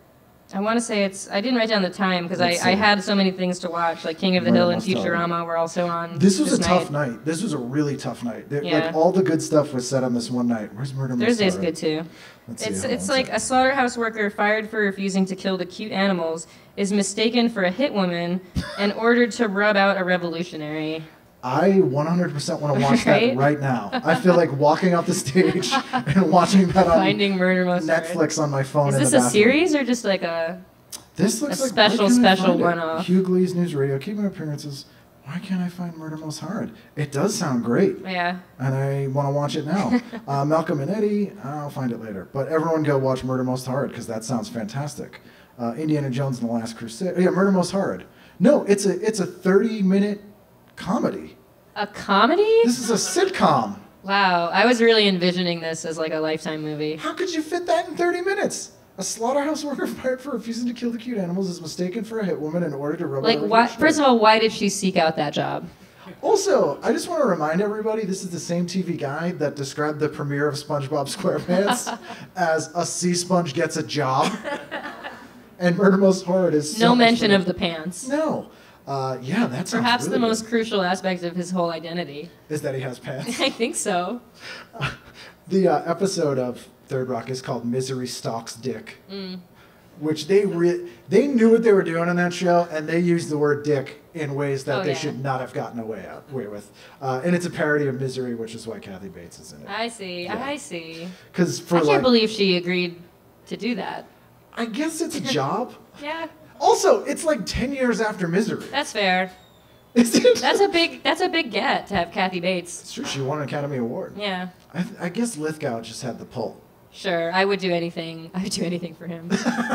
I want to say it's. I didn't write down the time because I, Let's I see. had so many things to watch. Like King of the Murder Hill and Most Horrid. Futurama were also on. This was a night. tough night. This was a really tough night. There- Yeah. Like all the good stuff was said on this one night. Where's Murder Most Thursday's Horrid? good too. Let's see, It's hold it's on a like second. a slaughterhouse worker fired for refusing to kill the cute animals is mistaken for a hit woman and ordered to rub out a revolutionary. I one hundred percent want to watch that Right? right now. I feel like walking off the stage and watching that on Finding Murder Most Horrid. Netflix on my phone. Is in this the a bathroom. series or just like a? This looks a like special, why can't I special find it? one-off? Hugh Glee's News Radio, keeping appearances. Why can't I find Murder Most Horrid? It does sound great, Yeah. and I want to watch it now. uh, Malcolm and Eddie, I'll find it later. But everyone go watch Murder Most Horrid because that sounds fantastic. Uh, Indiana Jones and the Last Crusade. Yeah, Murder Most Horrid. No, it's a it's a thirty minute comedy. A comedy? This is a sitcom. Wow, I was really envisioning this as like a Lifetime movie. How could you fit that in thirty minutes? A slaughterhouse worker fired for refusing to kill the cute animals is mistaken for a hit woman in order to rub Like, out a why? revolutionary. First of all, why did she seek out that job? Also, I just want to remind everybody, this is the same T V guy that described the premiere of SpongeBob SquarePants as a sea sponge gets a job. And Murder Most Horrid is so No much mention fun. of the pants. No. Uh, yeah, that's Perhaps really the most good. crucial aspect of his whole identity. is that he has pants. I think so. The uh, episode of Third Rock is called Misery Stalks Dick, Mm. which they re- they knew what they were doing on that show, and they used the word dick in ways that Oh, they yeah. should not have gotten away, out, away with. Uh, and it's a parody of Misery, which is why Kathy Bates is in it. I see. Yeah. I see. Because for I can't like, believe she agreed to do that. I guess it's a job. Yeah, Also, it's like ten years after Misery. that's fair. Is it? That's a big. That's a big get to have Kathy Bates. It's true. She won an Academy Award. Yeah, I, th- I guess Lithgow just had the pull. sure. I would do anything. I would do anything for him.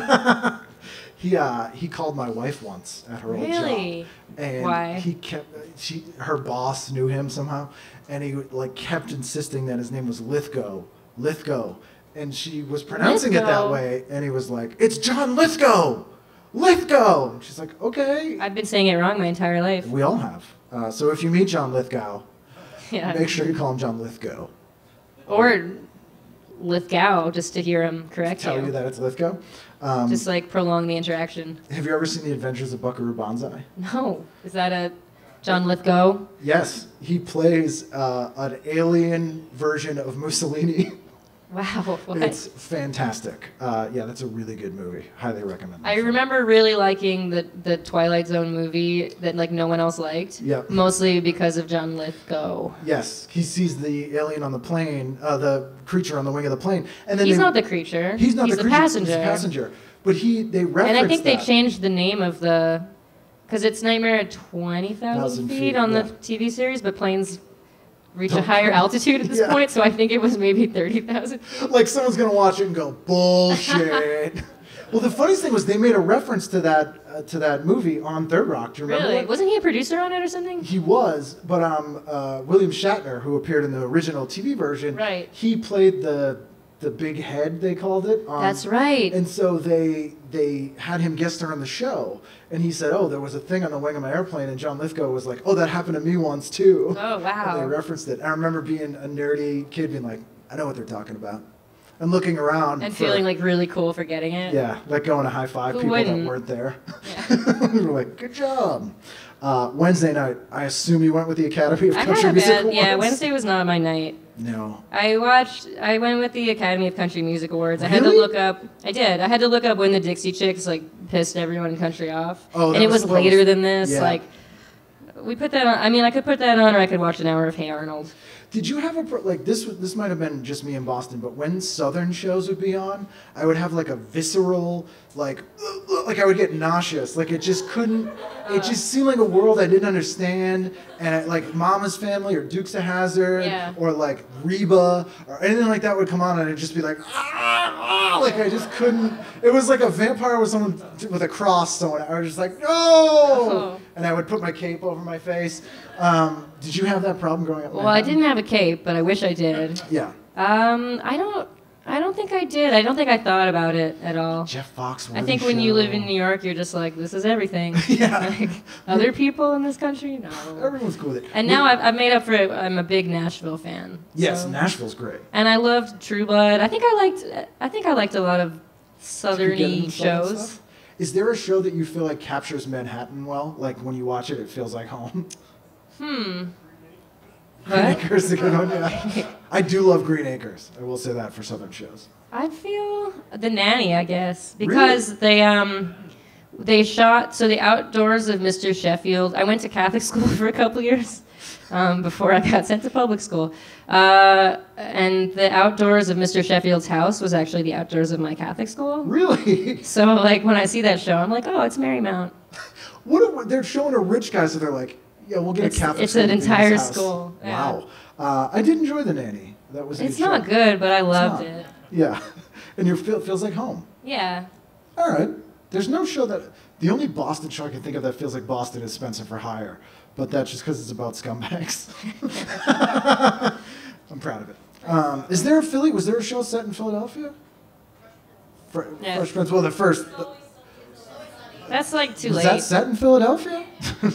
He uh, he called my wife once at her old Really? job, and Why? he kept she her boss knew him somehow, and he like kept insisting that his name was Lithgow, Lithgow, and she was pronouncing it that Lithgow. way, and he was like, "It's John Lithgow, Lithgow." And she's like, "Okay." I've been saying it wrong my entire life. We all have. Uh, so if you meet John Lithgow, Yeah. make sure you call him John Lithgow. Or Lithgow, just to hear him correct Tell you. you that it's Lithgow. Um, Just like prolong the interaction. have you ever seen The Adventures of Buckaroo Banzai? No, is that a John Lithgow? Yes, he plays uh, an alien version of Mussolini. Wow. What? It's fantastic. Uh, yeah, that's a really good movie. Highly recommend that I film. remember really liking the, the Twilight Zone movie that like no one else liked. Yep. Mostly because of John Lithgow. Yes, he sees the alien on the plane, uh, the creature on the wing of the plane, and then He's they- not the creature. He's not He's the, the creature. passenger. He's the passenger. But he they reference And I think they that. changed the name of the, because it's Nightmare at twenty thousand Thousand feet, feet, on yeah. the T V series, but planes reach a Don't- higher altitude at this Yeah. point, so I think it was maybe thirty thousand. Like someone's gonna watch it and go bullshit. Well, the funniest thing was they made a reference to that uh, to that movie on Third Rock. Do you remember? Really? that? Wasn't he a producer on it or something? He was, but um, uh, William Shatner, who appeared in the original T V version, Right. he played the the big head, they called it. Um, That's right. And so they they had him guest star on the show, and he said, "Oh, there was a thing on the wing of my airplane," and John Lithgow was like, "Oh, that happened to me once too." Oh, wow. And they referenced it. I remember being a nerdy kid, being like, "I know what they're talking about," and looking around And for- feeling like really cool for getting it. yeah, like going to high five Who people wouldn't? that weren't there. we were like, "Good job." Uh, Wednesday night, I assume you went with the Academy of I Country had a Music bad, Awards. yeah, Wednesday was not my night. No. I watched, I went with the Academy of Country Music Awards. I had to Really? look up, I did, I had to look up when the Dixie Chicks, like, pissed everyone in country off. Oh, that and it was was the later most- than this, yeah. like, we put that on, I mean, I could put that on or I could watch an hour of Hey Arnold. Did you have a pro- like this? was- This might have been just me in Boston, but when Southern shows would be on, I would have like a visceral, like, like I would get nauseous. Like it just couldn't. It just seemed like a world I didn't understand. And I, like Mama's Family or Dukes of Hazzard Yeah. or like Reba or anything like that would come on, and I'd just be like, ah, ah, like I just couldn't. It was like a vampire with someone with a cross. Someone I was just like, no. Oh. And I would put my cape over my face. Um, did you have that problem growing up? Well, I didn't have a cape, but I wish I did. Yeah. Um, I don't, I don't think I did. I don't think I thought about it at all. Jeff Foxworthy I think when you live in show. New York, you're just like, this is everything. Yeah. Like, other people in this country? No. Everyone's cool with it. And now I've, I've made up for it. I'm a big Nashville fan. Yes, so- Nashville's great. And I loved True Blood. I think I liked. I think I liked a lot of Did you get into southerny Southern shows. stuff? Is there a show that you feel like captures Manhattan well? Like when you watch it, it feels like home? Hmm. Green What? Acres is a good one, yeah. I do love Green Acres. I will say that for Southern shows. I feel The Nanny, I guess, because really? they um they shot so the outdoors of Mister Sheffield. I went to Catholic school for a couple years um, before I got sent to public school, uh, and the outdoors of Mister Sheffield's house was actually the outdoors of my Catholic school. Really? So like when I see that show, I'm like, oh, it's Marymount. What are, they're showing a rich guy, so they're like, yeah, we'll get it's, a Catholic it's school. It's an in his entire house. school. Yeah. Wow. Uh, I did enjoy The Nanny. That was. A It's good not show. good, but I It's loved not. it. Yeah, and you feel feels like home. Yeah. All right. There's no show that the only Boston show I can think of that feels like Boston is Spencer for Hire, but that's just because it's about scumbags. I'm proud of it. Um, is there a Philly? Was there a show set in Philadelphia? Fre- Yeah. Fresh Prince. Well, the first. The, That's like too was late. that set in Philadelphia?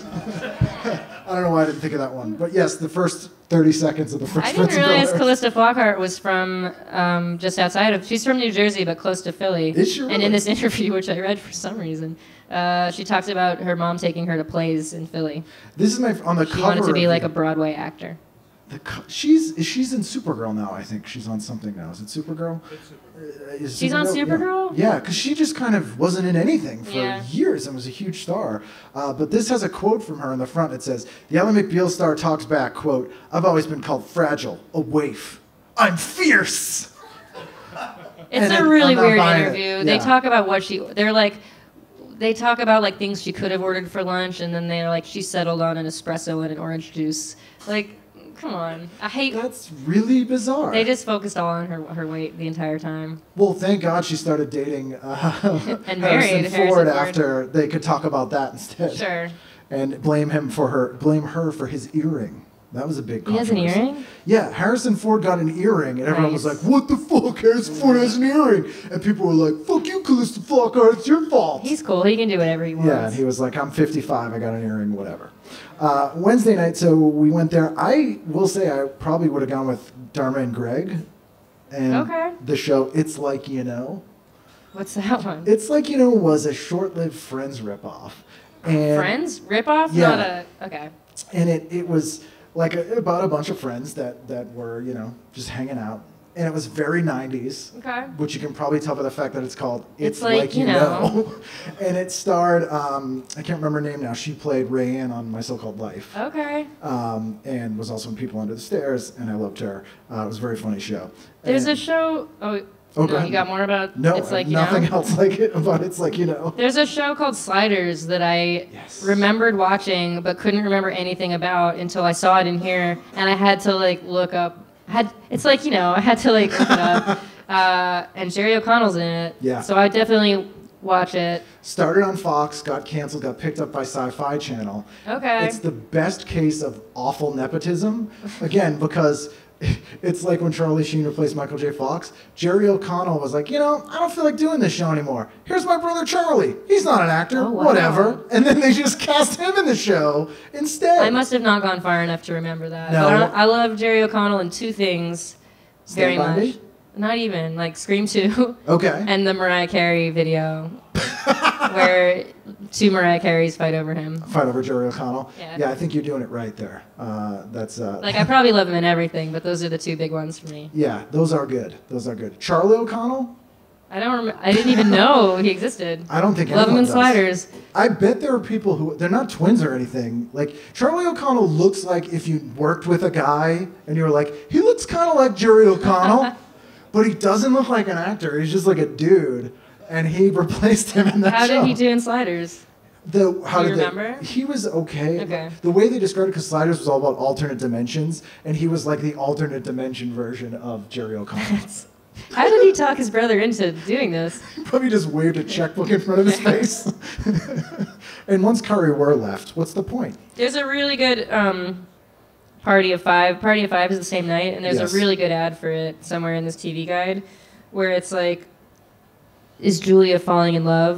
I don't know why I didn't think of that one, but yes, the first thirty seconds of the Fresh I Prince. didn't realize of Bel-Air. Calista Flockhart was from um, just outside of. She's from New Jersey, but close to Philly. Is she And really? in this interview, which I read for some reason, uh, she talks about her mom taking her to plays in Philly. This is my on the She cover. wanted to be of like the- a Broadway actor. The co- she's she's in Supergirl now. I think she's on something now. Is it Supergirl? Uh, is She's on Supergirl? Yeah, because she just kind of wasn't in anything for Yeah. years and was a huge star. Uh, but this has a quote from her in the front. It says, "The Ally McBeal star talks back. Quote: I've always been called fragile, a waif. I'm fierce." It's And a it- really I'm not weird buying it. interview. They Yeah. talk about what she. They're like. They talk about like things she could have ordered for lunch, and then they're like she settled on an espresso and an orange juice. Like, come on, I hate. That's really bizarre. They just focused all on her her weight the entire time. Well, thank God she started dating uh, And Harrison married Ford Harrison Ford. after they could talk about that instead. Sure. And blame him for her, blame her for his earring. That was a big He has an controversy. earring? Yeah, Harrison Ford got an earring, and everyone was Nice. like, "What the fuck? Harrison Ford has an earring," and people were like, "Fuck you, Calista Flockhart. It's your fault." He's cool. He can do whatever he wants. Yeah, and he was like, "I'm fifty-five. I got an earring. Whatever." Uh, Wednesday night, so we went there. I will say, I probably would have gone with Dharma and Greg, and Okay. the show "It's Like You Know." What's that one? It's Like You Know was a short-lived Friends ripoff. And Friends? Ripoff? Yeah. Not a. Okay. And it, it was like a, about a bunch of friends that, that were, you know, just hanging out. And it was very nineties, Okay. which you can probably tell by the fact that it's called It's, It's Like You Know. And it starred, um, I can't remember her name now, she played Rayanne on My So-Called Life. Okay. Um, and was also in People Under the Stairs, and I loved her. Uh, it was a very funny show. There's and, a show. Oh, Oh, go no, ahead. you got more about No, It's Like You nothing Know? else like it about It's Like You Know. There's a show called Sliders that I Yes. remembered watching but couldn't remember anything about until I saw it in here, and I had to like look up. Had It's Like You Know. I had to like look it up, uh, and Jerry O'Connell's in it. Yeah. So I definitely watch it. Started on Fox, got canceled, got picked up by Sci-Fi Channel. Okay. It's the best case of awful nepotism. Again, because it's like when Charlie Sheen replaced Michael J. Fox. Jerry O'Connell was like, you know, I don't feel like doing this show anymore. Here's my brother Charlie. He's not an actor. Oh, wow. Whatever. And then they just cast him in the show instead. I must have not gone far enough to remember that. No. But I, I love Jerry O'Connell in two things very Stand By much. Me? Not even like Scream two. Okay. And the Mariah Carey video where two Mariah Careys fight over him. Fight over Jerry O'Connell. Yeah. Yeah, I think you're doing it right there. Uh, that's uh, Like I probably love him in everything, but those are the two big ones for me. yeah, those are good. Those are good. Charlie O'Connell? I don't rem- I didn't even know he existed. I don't think Love him anyone in does. Sliders. I bet there are people who, they're not twins or anything. Like, Charlie O'Connell looks like if you worked with a guy and you were like, he looks kind of like Jerry O'Connell, but he doesn't look like an actor. He's just like a dude. And he replaced him in that How show. did he do in Sliders? The, how Do you did they- remember? He was okay. Okay. The way they described it, because Sliders was all about alternate dimensions, and he was like the alternate dimension version of Jerry O'Connell. How did he talk his brother into doing this? Probably just waved a checkbook in front of his face. And once Curry Wurr left, what's the point? There's a really good um, Party of Five. Party of Five is the same night, and there's Yes. a really good ad for it somewhere in this T V guide where it's like, is Julia falling in love?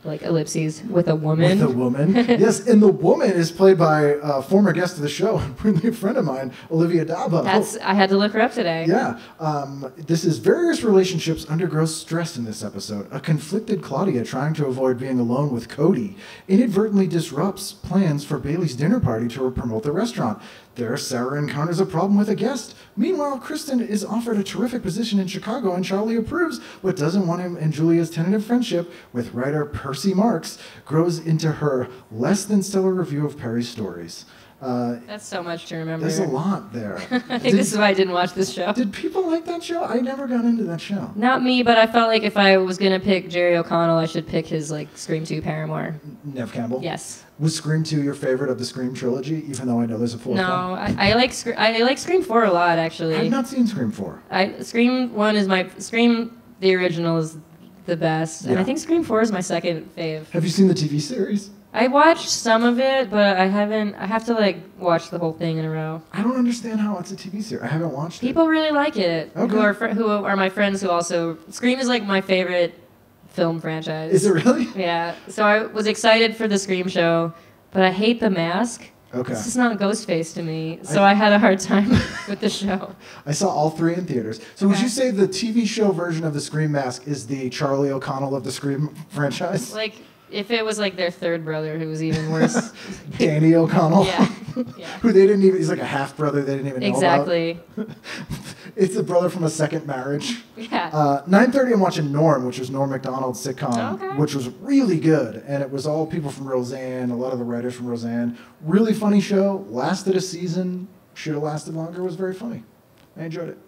like ellipses, with a woman. With a woman. Yes, and the woman is played by a former guest of the show, really a friend of mine, Olivia Dabo. That's I had to look her up today. Yeah. Um, this is various relationships undergo stress in this episode. A conflicted Claudia trying to avoid being alone with Cody inadvertently disrupts plans for Bailey's dinner party to promote the restaurant. There, Sarah encounters a problem with a guest. Meanwhile, Kristen is offered a terrific position in Chicago, and Charlie approves, but doesn't want him, and Julia's tentative friendship with writer Percy Marks grows into her less than stellar review of Perry's stories. Uh, That's so much to remember. there's a lot there. I think Did- this is why I didn't watch this show. Did people like that show? I never got into that show. Not me, but I felt like if I was gonna pick Jerry O'Connell, I should pick his like Scream two Paramore. Nev Campbell? Yes. Was Scream two your favorite of the Scream trilogy, even though I know there's a fourth No, one? I, I like Scre- I like Scream four a lot I've actually. not seen Scream four. I Scream one is my Scream the original is the best, and Yeah. I think Scream four is my second fave. Have you seen the T V series? I watched some of it, but I haven't. I have to like watch the whole thing in a row. I don't understand how it's a T V series. I haven't watched People really like it. Okay. Who are fr- who are my friends who also Scream is like my favorite film franchise. it. Is it really? Yeah. So I was excited for the Scream show, but I hate the mask. Okay. It's just not Ghostface to me. So I- I, had a hard time with the show. I saw all three in theaters. So would Okay. you say the T V show version of the Scream mask is the Charlie O'Connell of the Scream franchise? Like if it was like their third brother who was even worse. Danny O'Connell? Yeah. Yeah. Who they didn't even, he's like a half brother they didn't even know Exactly. about. It's the brother from a second marriage. Yeah. Uh, nine thirty, I'm watching Norm, which was Norm Macdonald's sitcom, Okay. which was really good. And it was all people from Roseanne, a lot of the writers from Roseanne. Really funny show. Lasted a season. Should have lasted longer. Was very funny. I enjoyed it.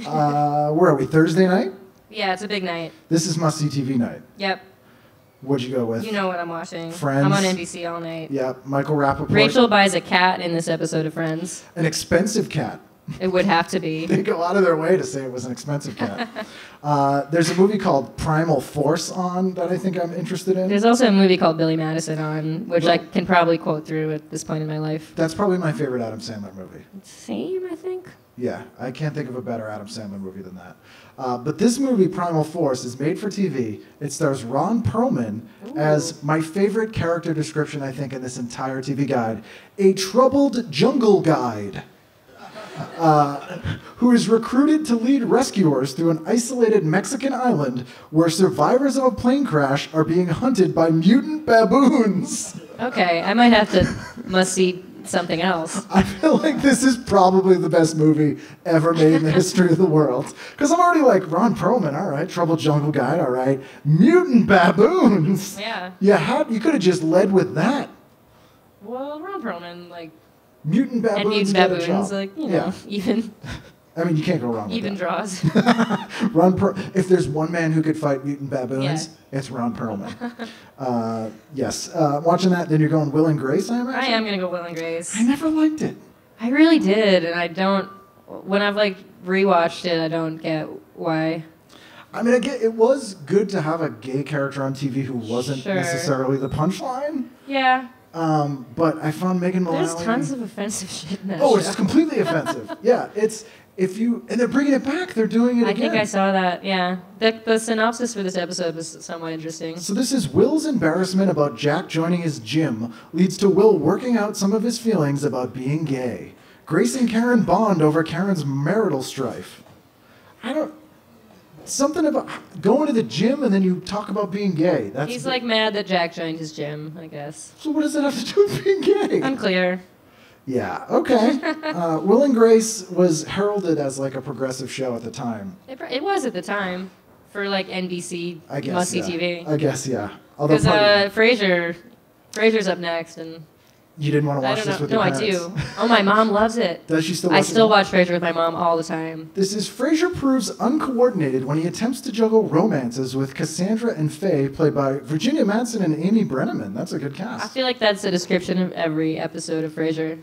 Uh, where are we? Thursday night? Yeah, it's a big night. This is must-see T V night. Yep. What'd you go with? You know what I'm watching. Friends. I'm on N B C all night. Yeah, Michael Rappaport. Rachel buys a cat in this episode of Friends. An expensive cat. It would have to be. They go out of their way to say it was an expensive cat. uh, there's a movie called Primal Force on that I think I'm interested in. There's also a movie called Billy Madison on, which I can probably quote through at this point in my life. That's probably my favorite Adam Sandler movie. Same, I think. Yeah, I can't think of a better Adam Sandler movie than that. Uh, but this movie, Primal Force, is made for T V. It stars Ron Perlman as my favorite character description, I think, in this entire T V guide. A troubled jungle guide. Uh, who is recruited to lead rescuers through an isolated Mexican island where survivors of a plane crash are being hunted by mutant baboons. Okay, I might have to must see something else. I feel like this is probably the best movie ever made in the history of the world. Because I'm already like, Ron Perlman, all right. Troubled Jungle Guide, all right. Mutant baboons. Yeah. Yeah, how, you could have just led with that. Well, Ron Perlman, like, Mutant baboons. and mutant get a baboons, job. like, you know, Yeah. even I mean, you can't go wrong with even that. draws. Ron per- if there's one man who could fight mutant baboons, Yeah. it's Ron Perlman. uh, yes. Uh, watching that, then you're going Will and Grace, I imagine? I am gonna go Will and Grace. I never liked it. I really did, and I don't. When I've like rewatched it, I don't get why. I mean, I get, it was good to have a gay character on T V who wasn't Sure. necessarily the punchline. Yeah, Um, but I found Megan Mullally... there's tons of offensive shit in that Oh, show. it's completely offensive. Yeah, it's... If you... And they're bringing it back. They're doing it I again. think I saw that. Yeah, the the synopsis for this episode was somewhat interesting. So this is Will's embarrassment about Jack joining his gym leads to Will working out some of his feelings about being gay. Grace and Karen bond over Karen's marital strife. I don't... Something about going to the gym and then you talk about being gay. That's He's the- like mad that Jack joined his gym, I guess. So what does that have to do with being gay? Unclear. Yeah, okay. uh, Will and Grace was heralded as like a progressive show at the time. It, pr- it was at the time for like N B C I guess, must-see yeah. T V. I guess, yeah. Although Because probably uh, Frasier, Frasier's up next, and you didn't want to I watch don't this know. with No, your I parents. do. Oh, my mom loves it. Does she still I watch it still now? watch Frasier with my mom all the time. This is Frasier proves uncoordinated when he attempts to juggle romances with Cassandra and Faye, played by Virginia Madsen and Amy Brenneman. That's a good I cast. feel like that's a description of every episode of Frasier.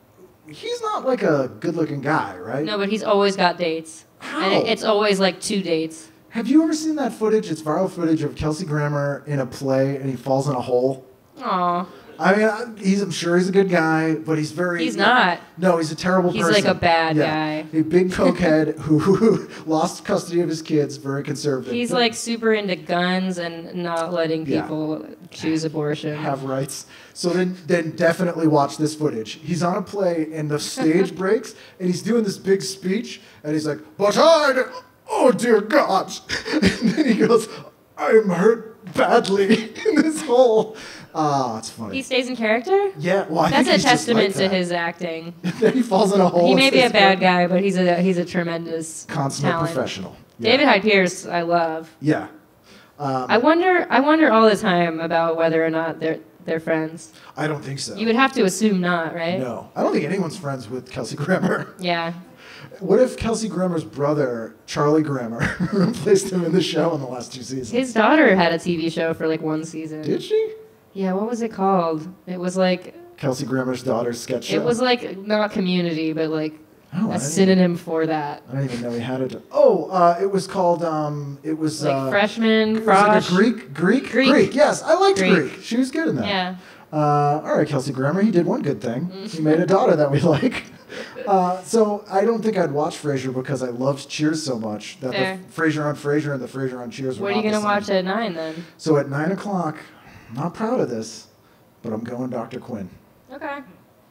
He's not like a good-looking guy, right? No, but he's always got dates. How? And it, it's always like two dates. Have you ever seen that footage? It's viral footage of Kelsey Grammer in a play and he falls in a hole. Aw. I mean, I- he's, I'm sure he's a good guy, but he's very... He's not. No, he's a terrible He's person. like a bad yeah. guy. A big cokehead who, who lost custody of his kids, very conservative. He's But like super into guns and not letting Yeah. people choose abortion. have rights. So then, then definitely watch this footage. He's on a play and the stage breaks and he's doing this big speech and he's like, but I, oh dear God. And then he goes, I'm hurt badly in this hole. Ah, it's funny. He stays in character? Yeah, well, I That's think a he's just testament like to that. his acting. Then he falls in a hole. He and may be a stays bad there. guy, but he's a he's a tremendous Consummate talent. professional. Yeah. David Hyde Pierce, I love. Yeah. Um, I wonder I wonder all the time about whether or not they're they're friends. I don't think so. You would have to assume not, right? No. I don't think anyone's friends with Kelsey Grammar. Yeah. What if Kelsey Grammer's brother, Charlie Grammar, replaced him in the show in the last two seasons? His daughter had a T V show for like one season. Did she? Yeah, what was it called? It was like Kelsey Grammer's daughter's sketch show. it was like not Community, but like Oh, I a didn't synonym for that. I didn't even know he had it. Oh, uh, it was called. Um, it was Like uh, freshman, It was like a frosh. Greek, Greek, Greek. Yes, I liked Greek. Greek. She was good in that. Yeah. Uh, all right, Kelsey Grammer, he did one good thing. He made a daughter that we like. Uh, so I don't think I'd watch Frasier because I loved Cheers so much that Fair. the Frasier on Frasier and the Frasier on Cheers were What are you not the gonna same. watch at nine then? So at nine o'clock, I'm not proud of this, but I'm going Doctor Quinn. Okay.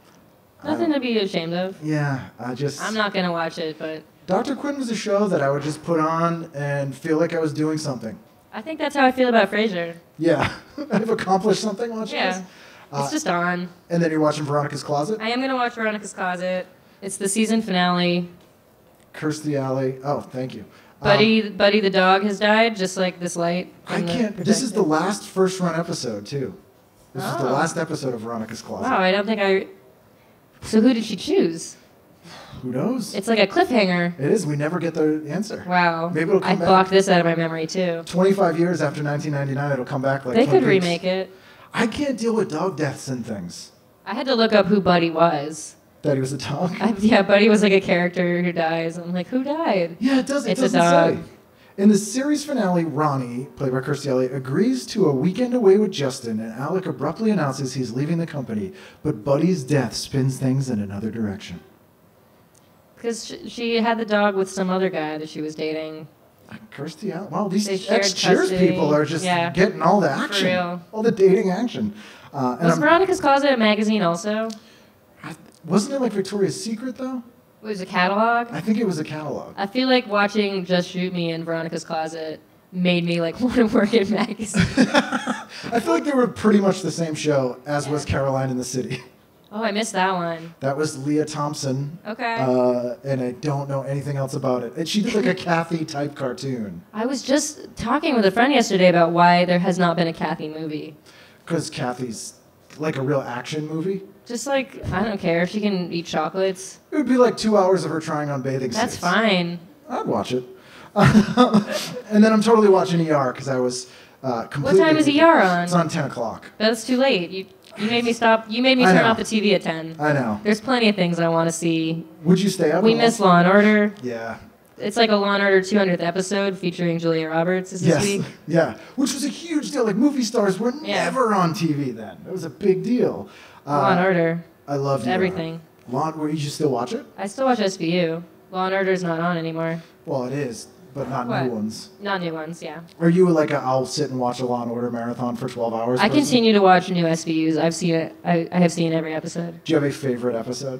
Nothing to be ashamed of. Yeah, I just. I'm not gonna watch it, but Doctor Quinn was a show that I would just put on and feel like I was doing something. I think that's how I feel about Frasier. Yeah, I've accomplished something watching Yeah. this. It's just on. And then you're watching Veronica's Closet? I am gonna watch Veronica's Closet. It's the season finale. Curse the Alley. Oh, thank you. Buddy, Buddy the dog has died, just like this light. I in the can't. This is the projector. last first run episode, too. This is the Oh. last episode of Veronica's Closet. Wow, I don't think I. So who did she choose? Who knows? It's like a cliffhanger. It is. We never get the answer. Wow. Maybe it'll come I back. blocked this out of my memory too. twenty-five years after nineteen ninety-nine, it'll come back like They Twin could Peaks. remake it. I can't deal with dog deaths and things. I had to look up who Buddy was. That he was a dog? I, yeah, Buddy was like a character who dies. I'm like, who died? Yeah, it does. It It's a doesn't dog. say. In the series finale, Ronnie, played by Kirstie Alley, agrees to a weekend away with Justin, and Alec abruptly announces he's leaving the company. But Buddy's death spins things in another direction. Because she, she had the dog with some other guy that she was dating. Kirstie Alley. Well, these They shared ex-Cheers custody. people are just Yeah. getting all the action, real. all the dating action. Uh, and Was I'm- Veronica's Closet a magazine also? wasn't it like Victoria's Secret though? It was a catalog? I think it was a catalog. I feel like watching Just Shoot Me and Veronica's Closet made me like want to work in magazine. I feel like they were pretty much the same show as was Caroline in the City. Oh, I missed that one. That was Leah Thompson. Okay. Uh, and I don't know anything else about it. And she did like a Kathy type cartoon. I was just talking with a friend yesterday about why there has not been a Kathy movie. Because Kathy's like a real action movie. Just like, I don't care if she can eat chocolates. It would be like two hours of her trying on bathing That's suits. fine. I'd watch it. And then I'm totally watching E R because I was uh, completely... time is E R on? It's on ten o'clock. That's too late. You you made me stop. You made me I turn know. off the T V at ten. I know. There's plenty of things I want to see. Would you stay up? We and miss watch- Law and Order. Yeah. It's like a Law and Order two hundredth episode featuring Julia Roberts is this Yes. week. Yeah. Which was a huge deal. Like movie stars were Yeah. never on T V then. It was a big deal. Law and Uh, Order. I loved E R. Everything. Law and Order. You still watch it? I still watch S V U. Law and Order's not on anymore. Well, it is, but not What? new ones. Not new ones, yeah. Are you like a, I'll sit and watch a Law and Order marathon for twelve hours? I person? continue to watch new S V Us. I've seen it. I, I have seen every episode. Do you have a favorite episode?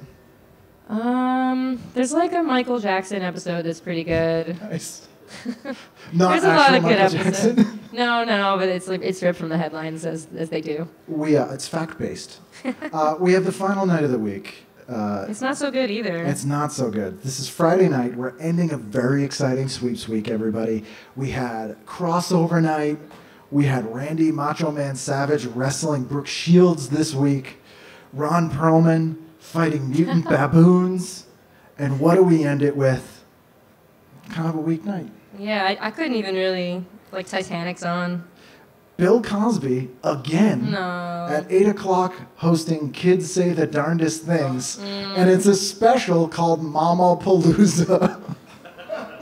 Um, there's like a Michael Jackson episode that's pretty good. Nice. Not There's a lot actual of good Michael episodes. Jackson. No, no, but it's like it's ripped from the headlines as as they do. We uh, it's fact based. uh, we have the final night of the week. Uh, It's not so good either. It's not so good. This is Friday night. We're ending a very exciting sweeps week, everybody. We had crossover night. We had Randy Macho Man Savage wrestling Brooke Shields this week. Ron Perlman fighting mutant baboons. And what do we end it with? Kind of a weak night. Yeah, I, I couldn't even really like Titanic's on. Bill Cosby, again, No. at eight o'clock, hosting Kids Say the Darndest Things. And it's a special called Mama Palooza.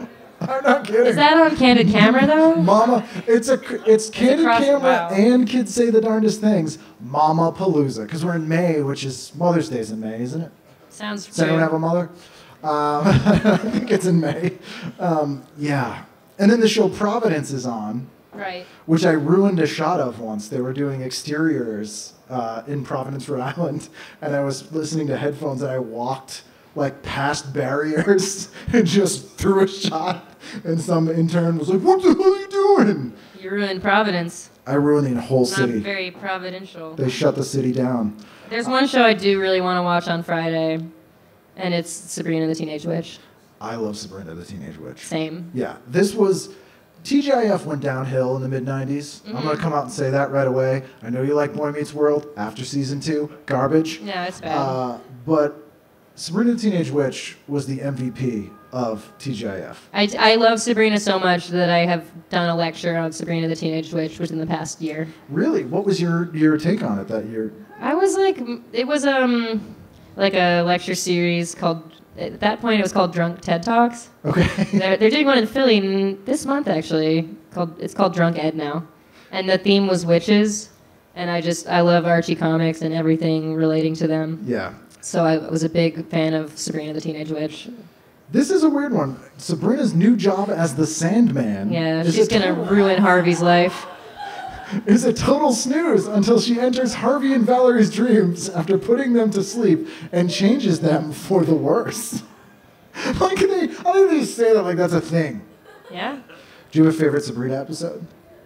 I'm not kidding. Is that on Candid Camera though? Mama, it's a it's Candid cross- Camera wow. and Kids Say the Darndest Things. Mama Palooza, because we're in May, which is Mother's Day's in May, isn't it? Sounds Does anyone true. have a mother? Um, I think it's in May. Um, yeah, and then the show Providence is on, Right. which I ruined a shot of once. They were doing exteriors uh, in Providence, Rhode Island, and I was listening to headphones, and I walked like past barriers and just threw a shot, and some intern was like, "What the hell are you doing?" You ruined Providence. I ruined the whole Not city. very providential. They shut the city down. There's one show I do really want to watch on Friday, and it's Sabrina the Teenage Witch. I love Sabrina the Teenage Witch. Same. Yeah, this was T G I F went downhill in the mid nineties. I'm Mm-hmm. gonna come out and say that right away. I know you like Boy Meets World after season two, garbage. Yeah, it's bad. Uh, but Sabrina the Teenage Witch was the M V P of T G I F. I, I love Sabrina so much that I have done a lecture on Sabrina the Teenage Witch within the past year. Really, what was your your take on it that year? I was like, it was um like a lecture series called, at that point it was called Drunk TED Talks. Okay. They're, they're doing one in Philly n- this month actually. Called It's called Drunk Ed now, and the theme was witches, and I just I love Archie Comics and everything relating to them. Yeah. So I was a big fan of Sabrina the Teenage Witch. This is a weird one. Sabrina's new job as the Sandman. Yeah, is she's a gonna total- ruin Harvey's life. is a total snooze until she enters Harvey and Valerie's dreams after putting them to sleep and changes them for the worse. Like they, I think they just say that like that's a thing. Yeah. Do you have a favorite Sabrina episode?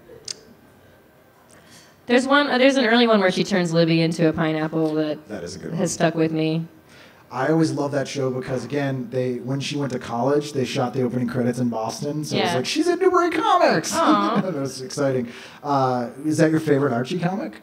There's one. Uh, there's an early one where she turns Libby into a pineapple that That is a good one. has stuck with me. I always love that show because again, they when she went to college, they shot the opening credits in Boston. So it was Yeah. like she's at Newbury Comics. Aw. That was exciting. Uh, is that your favorite Archie comic?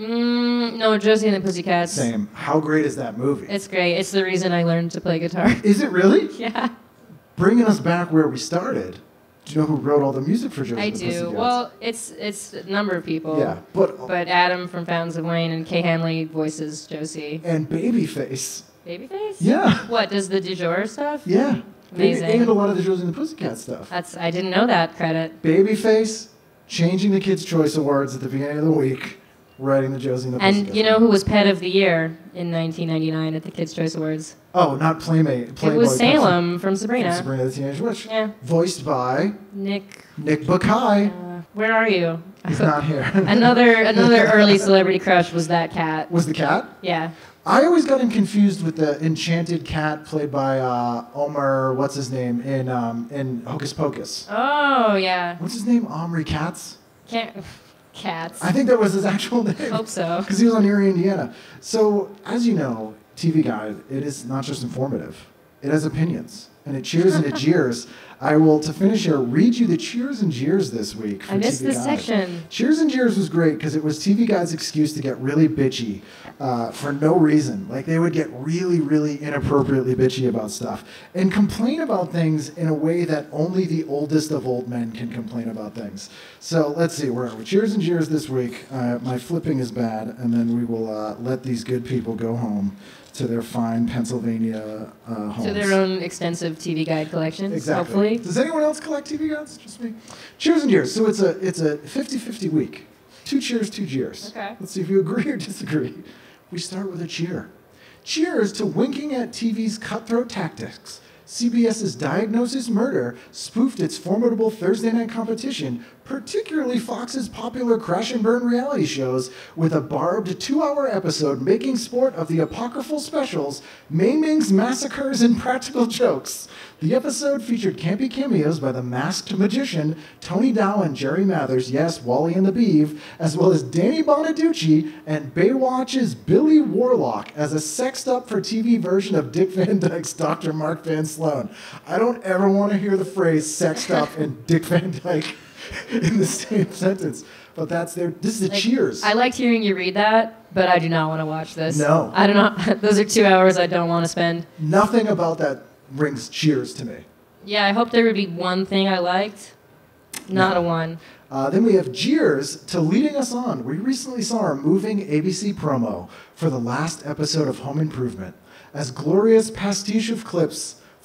Mm, no, Josie and the Pussycats. Same. How great is that movie? It's great. It's the reason I learned to play guitar. Is it really? Yeah, Bringing us back where we started. Do you know who wrote all the music for Josie I and the do. Pussycats? Well, it's it's a number of people. yeah, but, But Adam from Fountains of Wayne and Kay Hanley voices Josie. and Babyface. Babyface? Yeah. What, does the du jour stuff? Yeah. Amazing. And, and a lot of the Josie and the Pussycat stuff. That's I didn't know that credit. Babyface, changing the Kids' Choice Awards at the beginning of the week, writing the Josie and the Pussycat. And you know who was Pet of the Year in nineteen ninety-nine at the Kids' Choice Awards? Oh, not Playmate. Playboy it was Pepsi. Salem from From Sabrina. Sabrina the Teenage Witch. Yeah. Voiced by Nick, Nick Buckeye. uh, where are you? He's not here. Another another early celebrity crush was that cat. Was the cat? Yeah. I always got him confused with the enchanted cat played by uh, Omar, what's his name, in um, in Hocus Pocus. Oh yeah. What's his name? Omri Katz? Can't cats. I think that was his actual name. Hope so. Because he was on Erie, Indiana. So, as you know, T V Guide, it is not just informative. It has opinions. And it cheers and it jeers. I will, to finish here, read you the cheers and jeers this week for I missed T V this Guide. section. Cheers and jeers was great because it was T V Guide's excuse to get really bitchy uh, for no reason. Like they would get really, really inappropriately bitchy about stuff and complain about things in a way that only the oldest of old men can complain about things. So let's see, where are we? Cheers and jeers this week. Uh, my flipping is bad, and then we will uh, let these good people go home to their fine Pennsylvania uh, homes. To their own extensive T V guide collections, Exactly. hopefully. Does anyone else collect T V guides? Just me. Cheers and jeers. So it's a it's a fifty-fifty week. Two cheers, two jeers. Okay. Let's see if you agree or disagree. We start with a cheer. Cheers to winking at T V's cutthroat tactics. CBS's Diagnosis Murder spoofed its formidable Thursday night competition, particularly Fox's popular crash and burn reality shows, with a barbed two-hour episode making sport of the apocryphal specials, maimings, massacres, and practical jokes. The episode featured campy cameos by the masked magician, Tony Dow and Jerry Mathers, yes, Wally and the Beeve, as well as Danny Bonaducci and Baywatch's Billy Warlock as a sexed-up for T V version of Dick Van Dyke's Doctor Mark Van Sloan. I don't ever want to hear the phrase sexed up and Dick Van Dyke in the same sentence, but that's their, this is the Like, cheers. I liked hearing you read that, but I do not want to watch this. No. I don't know. Those are two hours I don't want to spend. Nothing about that rings cheers to me. Yeah, I hope there would be one thing I liked. Not No. a one. Uh, then we have jeers to leading us on. We recently saw our moving A B C promo for the last episode of Home Improvement, as glorious pastiche of clips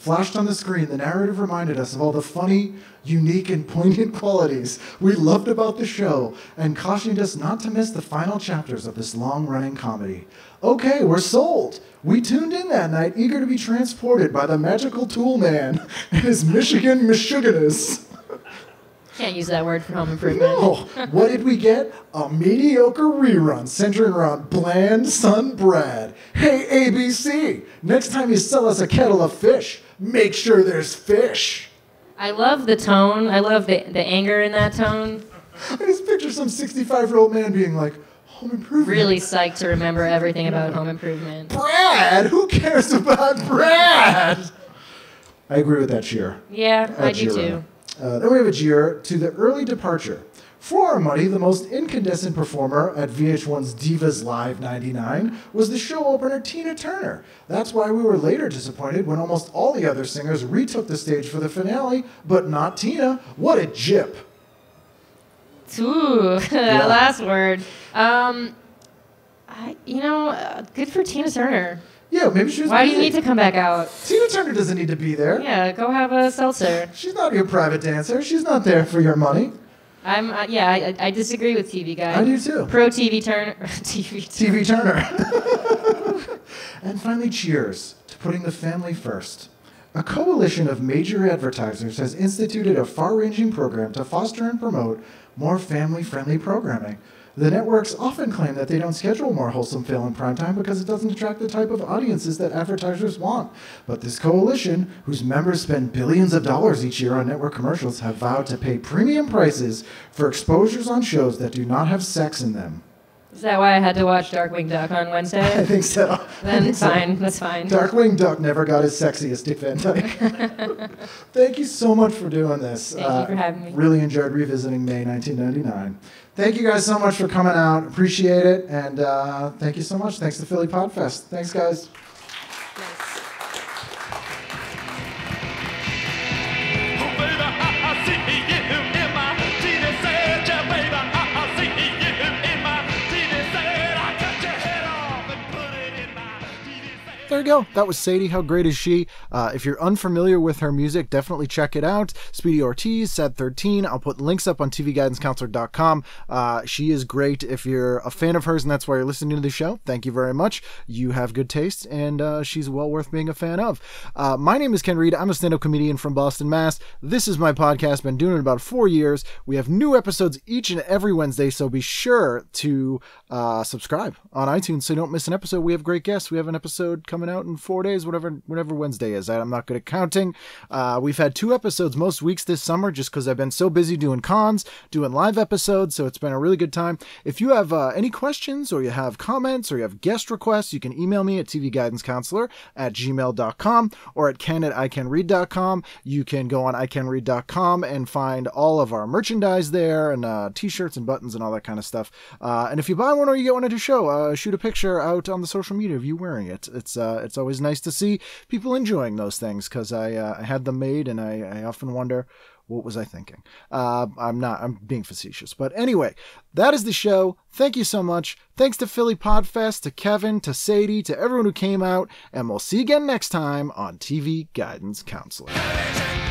flashed on the screen, the narrative reminded us of all the funny, unique, and poignant qualities we loved about the show and cautioned us not to miss the final chapters of this long-running comedy. Okay, we're sold. We tuned in that night, eager to be transported by the magical tool man and his Michigan Michiganers. Can't use that word for home improvement. No. What did we get? A mediocre rerun centering around bland son Brad. Hey, A B C, next time you sell us a kettle of fish, make sure there's fish. I love the tone. I love the, the anger in that tone. I just picture some sixty-five-year-old man being like, Home Improvement. Really psyched to remember everything about Home Improvement. Brad? Who cares about Brad? I agree with that cheer. Yeah, That I do cheer. too. Uh, then we have a jeer to the early departure. For our money, the most incandescent performer at V H one's Divas Live ninety-nine was the show opener Tina Turner. That's why we were later disappointed when almost all the other singers retook the stage for the finale, but not Tina. What a jip. Ooh, that Yeah. last word. Um, I, you know, uh, good for Tina Turner. Yeah, maybe she was Why do you busy. need to come back out? Tina Turner doesn't need to be there. Yeah, go have a seltzer. She's not your private dancer. She's not there for your money. I'm, uh, yeah, I, I disagree with T V Guy. I do too. Pro T V Turner. T V T V Turner. And finally, cheers to putting the family first. A coalition of major advertisers has instituted a far-ranging program to foster and promote more family-friendly programming. The networks often claim that they don't schedule more wholesome film in primetime because it doesn't attract the type of audiences that advertisers want. But this coalition, whose members spend billions of dollars each year on network commercials, have vowed to pay premium prices for exposures on shows that do not have sex in them. Is that why I had to watch Darkwing Duck on I Wednesday? think so. I Then think so. fine, that's fine. Darkwing Duck never got as sexy as Dick Van Dyke. Thank you so much for doing this. Thank you for having me. Really enjoyed revisiting May nineteen ninety-nine. Thank you guys so much for coming out. Appreciate it. And uh, thank you so much. Thanks to Philly Podfest. Thanks, guys. There you go. That was Sadie. How great is she? Uh, if you're unfamiliar with her music, definitely check it out. Speedy Ortiz, Sad thirteen. I'll put links up on T V guidance counselor dot com. Uh, she is great. If you're a fan of hers and that's why you're listening to the show, thank you very much. You have good taste, and uh, she's well worth being a fan of. Uh, my name is Ken Reed. I'm a stand-up comedian from Boston, Mass. This is my podcast. Been doing it about four years. We have new episodes each and every Wednesday, so be sure to uh, subscribe on iTunes so you don't miss an episode. We have great guests. We have an episode coming out in four days, whatever whatever Wednesday is. I'm not good at counting. Uh, we've had two episodes most weeks this summer just because I've been so busy doing cons, doing live episodes, so it's been a really good time. If you have uh, any questions or you have comments or you have guest requests, you can email me at t v guidance counselor at gmail dot com or at ken at i can read dot com. You can go on i can read dot com and find all of our merchandise there and uh, t-shirts and buttons and all that kind of stuff. Uh, and if you buy one or you get one at a show, uh, shoot a picture out on the social media of you wearing it. It's uh, it's always nice to see people enjoying those things because I, uh, I had them made and I, I often wonder, what was I thinking? Uh, I'm not, I'm being facetious. But anyway, that is the show. Thank you so much. Thanks to Philly Podfest, to Kevin, to Sadie, to everyone who came out, and we'll see you again next time on T V Guidance Counselor.